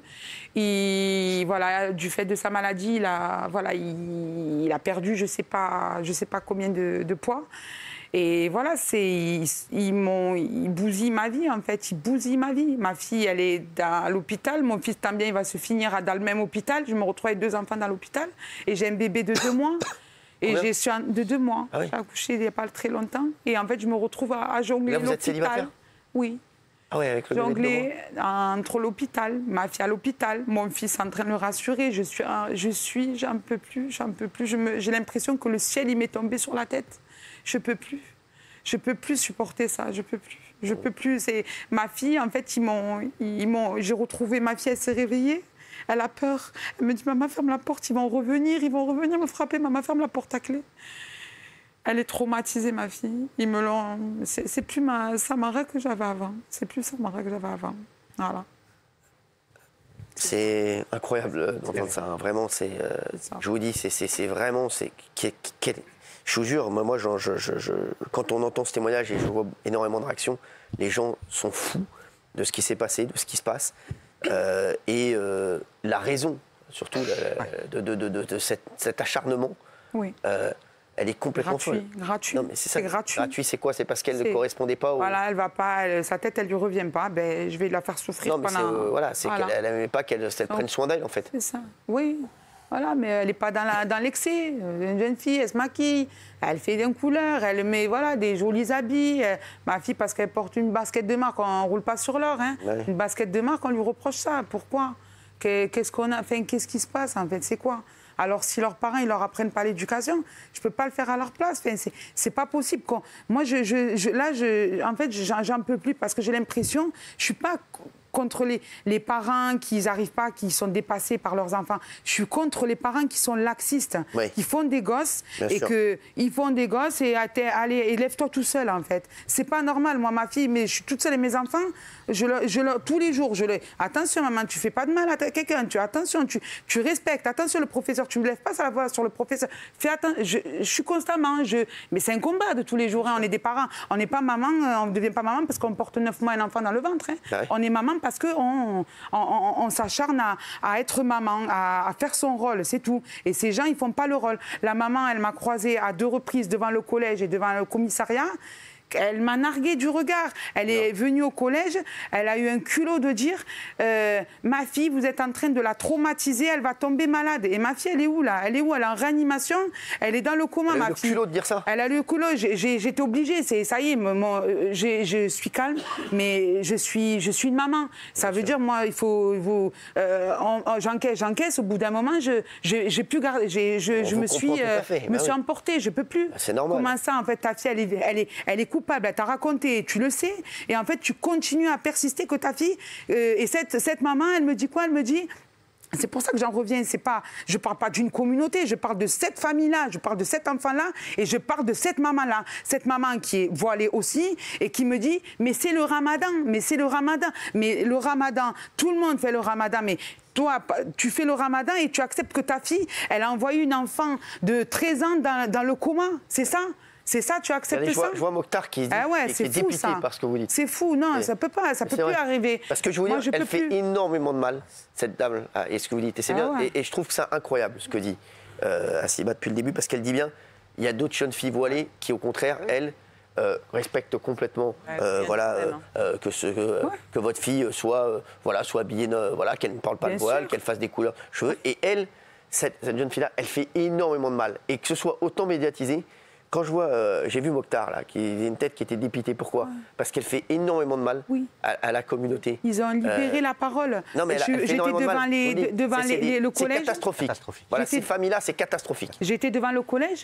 Il, voilà, du fait de sa maladie, il a, voilà, il, il a perdu je sais pas, je sais pas combien de, de poids. Et voilà, c'est, ils, ils, m'ont, ils bousillent ma vie, en fait. Ils bousillent ma vie. Ma fille, elle est à l'hôpital. Mon fils, tant bien, il va se finir dans le même hôpital. Je me retrouve avec deux enfants dans l'hôpital. Et j'ai un bébé de deux mois. Et j'ai suis de deux mois. Ah oui. J'ai accouché il n'y a pas très longtemps. Et en fait, je me retrouve à, à jongler l'hôpital. Là, vous êtes célibataire? Oui. Ah ouais, avec le jongler entre l'hôpital, ma fille à l'hôpital, mon fils en train de le rassurer. Je suis, je suis, j'en peux plus, j'en peux plus. J'ai l'impression que le ciel, il m'est tombé sur la tête. Je peux plus. Je peux plus supporter ça. Je peux plus. Je peux plus. C'est ma fille. En fait, ils m'ont, ils m'ont. J'ai retrouvé ma fille. Elle s'est réveillée. Elle a peur. Elle me dit maman ferme la porte. Ils vont revenir. Ils vont revenir me frapper. Maman ferme la porte à clé. Elle est traumatisée ma fille. Ils me l'ont. C'est, c'est plus ma Samara que j'avais avant. C'est plus Samara que j'avais avant. Voilà. C'est incroyable d'entendre ça. Vraiment, c'est. Euh, je vous dis, c'est, c'est, c'est vraiment, c'est. Quel, quel, Je vous jure, moi, je, je, je, je, quand on entend ce témoignage et je vois énormément de réactions, les gens sont fous de ce qui s'est passé, de ce qui se passe. Euh, et euh, la raison, surtout, de, de, de, de, de cet, cet acharnement, oui. euh, elle est complètement gratuit, folle. Gratuit. Non, mais c'est, ça, c'est gratuit. Gratuit, c'est quoi? C'est parce qu'elle ne correspondait pas au... Voilà, elle va pas, elle, sa tête, elle lui revient pas. Ben, je vais la faire souffrir non, mais pendant... C'est, euh, voilà, c'est voilà. qu'elle n'aimait pas qu'elle, qu'elle prenne soin d'elle, en fait. C'est ça, oui. Voilà, mais elle n'est pas dans, la, dans l'excès. Une jeune fille, elle se maquille, elle fait des couleurs, elle met voilà, des jolis habits. Elle, ma fille, parce qu'elle porte une basket de marque, on ne roule pas sur l'or. Hein. Ouais. Une basket de marque, on lui reproche ça. Pourquoi? Qu'est-ce qu'on a, enfin, qu'est-ce qui se passe, en fait? C'est quoi? Alors, si leurs parents, ils leur apprennent pas l'éducation, je ne peux pas le faire à leur place. Enfin, c'est, c'est pas possible. Qu'on... Moi, je, je, je, là, je, en fait, j'en, j'en peux plus parce que j'ai l'impression, je suis pas contre les, les parents qui n'arrivent pas, qui sont dépassés par leurs enfants. Je suis contre les parents qui sont laxistes, oui. qui font des gosses Bien et qu'ils font des gosses et allez, élève-toi tout seul, en fait. C'est pas normal. Moi, ma fille, mais je suis toute seule et mes enfants, je le, je le, tous les jours, je le... Attention, maman, tu fais pas de mal à quelqu'un. Tu, attention, tu, tu respectes. Attention, le professeur, tu me lèves pas la voix sur le professeur. Fais attention. Je, je suis constamment... Je... Mais c'est un combat de tous les jours. Hein. On est des parents. On n'est pas maman, on ne devient pas maman parce qu'on porte neuf mois un enfant dans le ventre. Hein. Ah oui. On est maman parce qu'on on, on, on s'acharne à, à être maman, à, à faire son rôle, c'est tout. Et ces gens, ils font pas le rôle. La maman, elle m'a croisée à deux reprises devant le collège et devant le commissariat. Elle m'a nargué du regard. Elle est venue au collège, elle a eu un culot de dire euh, ma fille, vous êtes en train de la traumatiser, elle va tomber malade. Et ma fille, elle est où là? Elle est où? Elle est en réanimation, elle est dans le coma, elle ma a eu fille. le culot de dire ça. Elle a eu le culot, j'étais obligée, ça y est, mon, je suis calme, mais je suis, je suis une maman. Ça veut dire, moi, il faut. faut euh, j'encaisse, j'encaisse, au bout d'un moment, je j'ai plus gardé, je, je me suis, euh, me bah suis oui. emportée, je peux plus. C'est normal. Comment ça, en fait, ta fille, elle est, elle est, elle est coupable, elle t'a raconté, tu le sais, et en fait, tu continues à persister que ta fille. Euh, et cette, cette maman, elle me dit quoi? Elle me dit. C'est pour ça que j'en reviens. C'est pas, je parle pas d'une communauté, je parle de cette famille-là, je parle de cet enfant-là, et je parle de cette maman-là, cette maman qui est voilée aussi et qui me dit, mais c'est le Ramadan, mais c'est le Ramadan, mais le Ramadan, tout le monde fait le Ramadan, mais toi, tu fais le Ramadan et tu acceptes que ta fille, elle a envoyé une enfant de treize ans dans, dans le coma, c'est ça? C'est ça, tu acceptes Allez, je vois, ça? Je vois Mokhtar qui, ah ouais, qui est fou, dépité ça. par ce que vous dites. C'est fou, non, ça peut pas, ça peut plus vrai. arriver. Parce que je vous Moi, dis, je elle peux fait plus. énormément de mal, cette dame, et ce que vous dites, et c'est ah bien. Ouais. Et, et je trouve que c'est incroyable ce que dit euh, Hassiba depuis le début, parce qu'elle dit bien, il y a d'autres jeunes filles voilées qui, au contraire, elles, euh, respectent complètement, euh, voilà, euh, euh, que, ce, que, ouais. que votre fille soit, euh, voilà, soit habillée, euh, voilà, qu'elle ne parle pas bien de voile, qu'elle fasse des couleurs cheveux. Et elle, cette, cette jeune fille-là, elle fait énormément de mal, et que ce soit autant médiatisé. Quand je vois, euh, j'ai vu Mokhtar, là, qui a une tête qui était dépitée. Pourquoi? ouais. Parce qu'elle fait énormément de mal oui. à, à la communauté. Ils ont libéré euh... la parole. Non, mais j'étais devant, les, de, devant les, les, le collège. C'est catastrophique. catastrophique. Voilà, ces familles-là, c'est catastrophique. J'étais devant le collège,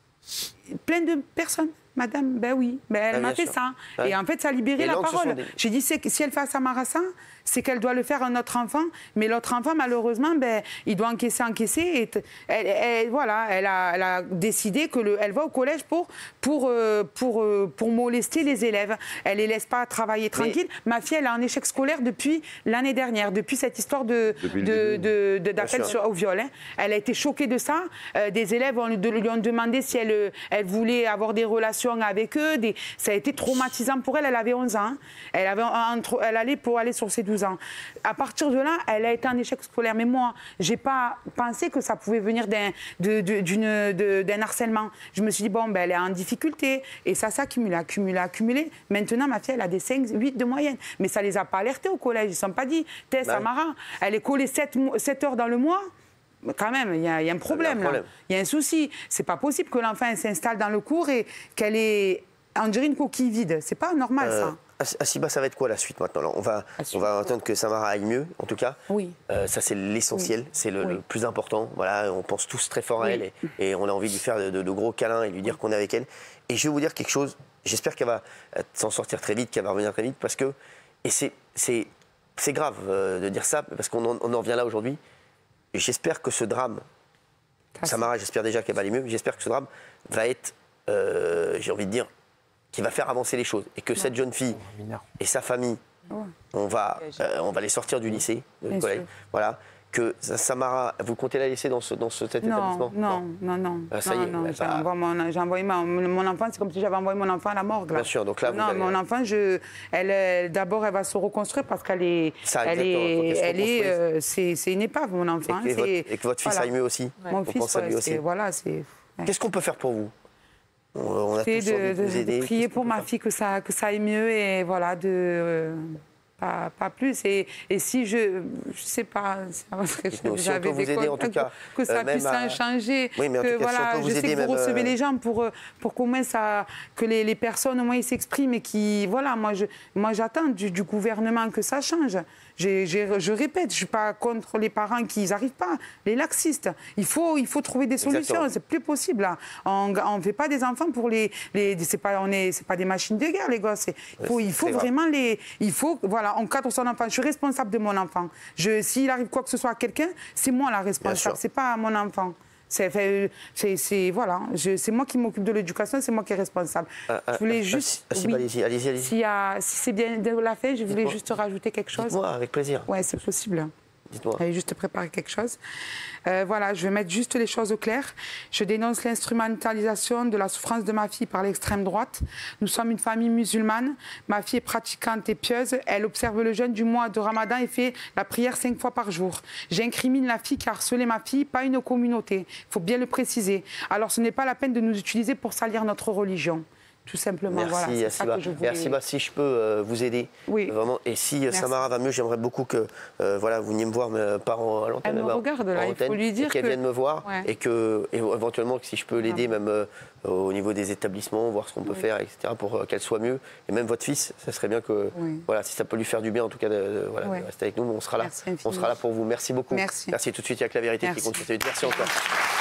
plein de personnes. Madame, ben oui, ben elle ah, m'a fait sûr. ça. Ouais. Et en fait, ça a libéré et la parole. Des... J'ai dit, si elle fait à Samara ça, c'est qu'elle doit le faire à un autre enfant. Mais l'autre enfant, malheureusement, ben, il doit encaisser, encaisser. Et elle, elle, voilà, elle a, elle a décidé qu'elle va au collège pour, pour, euh, pour, euh, pour molester les élèves. Elle ne les laisse pas travailler tranquille. Mais... Ma fille, elle a un échec scolaire depuis l'année dernière, depuis cette histoire de, de, de, de, d'appel au viol. Hein. Elle a été choquée de ça. Euh, des élèves on, de, lui ont demandé si elle, elle voulait avoir des relations avec eux. Des... Ça a été traumatisant pour elle. Elle avait onze ans. Elle, avait entre... elle allait pour aller sur ses douze ans. À partir de là, elle a été en échec scolaire. Mais moi, je n'ai pas pensé que ça pouvait venir d'un, de, de, d'une, de, d'un harcèlement. Je me suis dit, bon, ben, elle est en difficulté. Et ça s'accumule, accumule, accumulé. Maintenant, ma fille, elle a des cinq, huit de moyenne. Mais ça ne les a pas alertés au collège. Ils ne sont pas dit, t'es Samara, elle est collée sept heures dans le mois. Quand même, il y, y a un problème, il y, y a un souci. C'est pas possible que l'enfant s'installe dans le cours et qu'elle ait, on dirait, une coquille vide. C'est pas normal, euh, ça. Hassiba, ça va être quoi la suite maintenant? On va, on va entendre que Samara aille mieux, en tout cas. Oui. Euh, ça, c'est l'essentiel, oui. c'est le, oui. le plus important. Voilà, on pense tous très fort à oui. elle et, et on a envie de lui faire de, de, de gros câlins et lui dire qu'on est avec elle. Et je vais vous dire quelque chose. J'espère qu'elle va s'en sortir très vite, qu'elle va revenir très vite, parce que et c'est c'est c'est grave euh, de dire ça, parce qu'on en, on en vient là aujourd'hui. J'espère que ce drame, Samara, j'espère déjà qu'elle va aller mieux, mais j'espère que ce drame va être, euh, j'ai envie de dire, qui va faire avancer les choses. Et que ouais. cette jeune fille et sa famille, ouais. on, va, euh, on va les sortir du lycée, du collège. Voilà. Que Samara, vous comptez la laisser dans, ce, dans ce, cet non, établissement? Non, non, non. Ah, ça non, y est, non, bah, j'ai, ça... envoyé mon, j'ai envoyé mon, mon enfant, c'est comme si j'avais envoyé mon enfant à la morgue. Là. Bien sûr, donc là, vous Non, allez... mon enfant, je, elle, elle, d'abord, elle va se reconstruire parce qu'elle est... Ça, elle est, elle est euh, c'est, c'est une épave, mon enfant. Et que, c'est, votre, et que votre fils voilà. aille mieux aussi? Ouais. Mon fils, pense à lui ouais, aussi. C'est, voilà, c'est... Ouais. Qu'est-ce qu'on peut faire pour vous? On, on a c'est tous de, envie de vous de, aider. de prier pour ma fille que ça, que ça aille mieux et voilà, de... Euh, Pas, pas plus. Et, et si je... Je sais pas... Nous, si on peut vous aider, en tout cas... Que, que ça euh, puisse à... changer. Oui, mais en que, tout cas, voilà, si on peut vous je aider, sais que vous même, recevez euh... les gens pour, pour qu'au moins ça... Que les, les personnes, au moins, ils s'expriment et qui... Voilà, moi, je, moi j'attends du, du gouvernement que ça change. J'ai, j'ai, je répète, je ne suis pas contre les parents qui n'arrivent pas, les laxistes. Il faut, il faut trouver des solutions. Exactement. C'est plus possible. Là. On ne fait pas des enfants pour les... les c'est pas, on est, c'est pas des machines de guerre, les gosses. Il faut, il faut vraiment les... Il faut, voilà, on cadre son enfant. Je suis responsable de mon enfant. Je, s'il arrive quoi que ce soit à quelqu'un, c'est moi la responsable. C'est pas mon enfant. C'est, c'est, c'est, voilà, je, c'est moi qui m'occupe de l'éducation, c'est moi qui est responsable. Euh, je voulais euh, juste... Euh, oui, allez-y, allez-y, allez-y. Si, y a, si c'est bien de la fin, je voulais Dites-moi. juste rajouter quelque chose. Dites-moi, avec plaisir. Oui, c'est possible. Dites-moi. J'avais juste préparé quelque chose. Euh, voilà, je vais mettre juste les choses au clair. Je dénonce l'instrumentalisation de la souffrance de ma fille par l'extrême droite. Nous sommes une famille musulmane. Ma fille est pratiquante et pieuse. Elle observe le jeûne du mois de Ramadan et fait la prière cinq fois par jour. J'incrimine la fille qui a harcelé ma fille, pas une communauté. Il faut bien le préciser. Alors ce n'est pas la peine de nous utiliser pour salir notre religion. Tout simplement, merci, voilà, c'est ça que je voulais... Merci, bah, si je peux euh, vous aider, oui. vraiment. Et si merci. Samara va mieux, j'aimerais beaucoup que euh, voilà, vous veniez me voir, mais pas en, à l'antenne. Elle me regarde là, il faut lui dire qu'elle que... vienne me voir ouais. et que, et éventuellement, si je peux l'aider même euh, au niveau des établissements, voir ce qu'on peut oui. faire, et cetera, pour euh, qu'elle soit mieux. Et même votre fils, ça serait bien que, oui. voilà, si ça peut lui faire du bien, en tout cas, de, de, voilà, oui. de rester avec nous, on sera là. On sera là pour vous. Merci beaucoup. Merci. Merci tout de suite, il y a que la vérité merci. qui compte. Merci encore.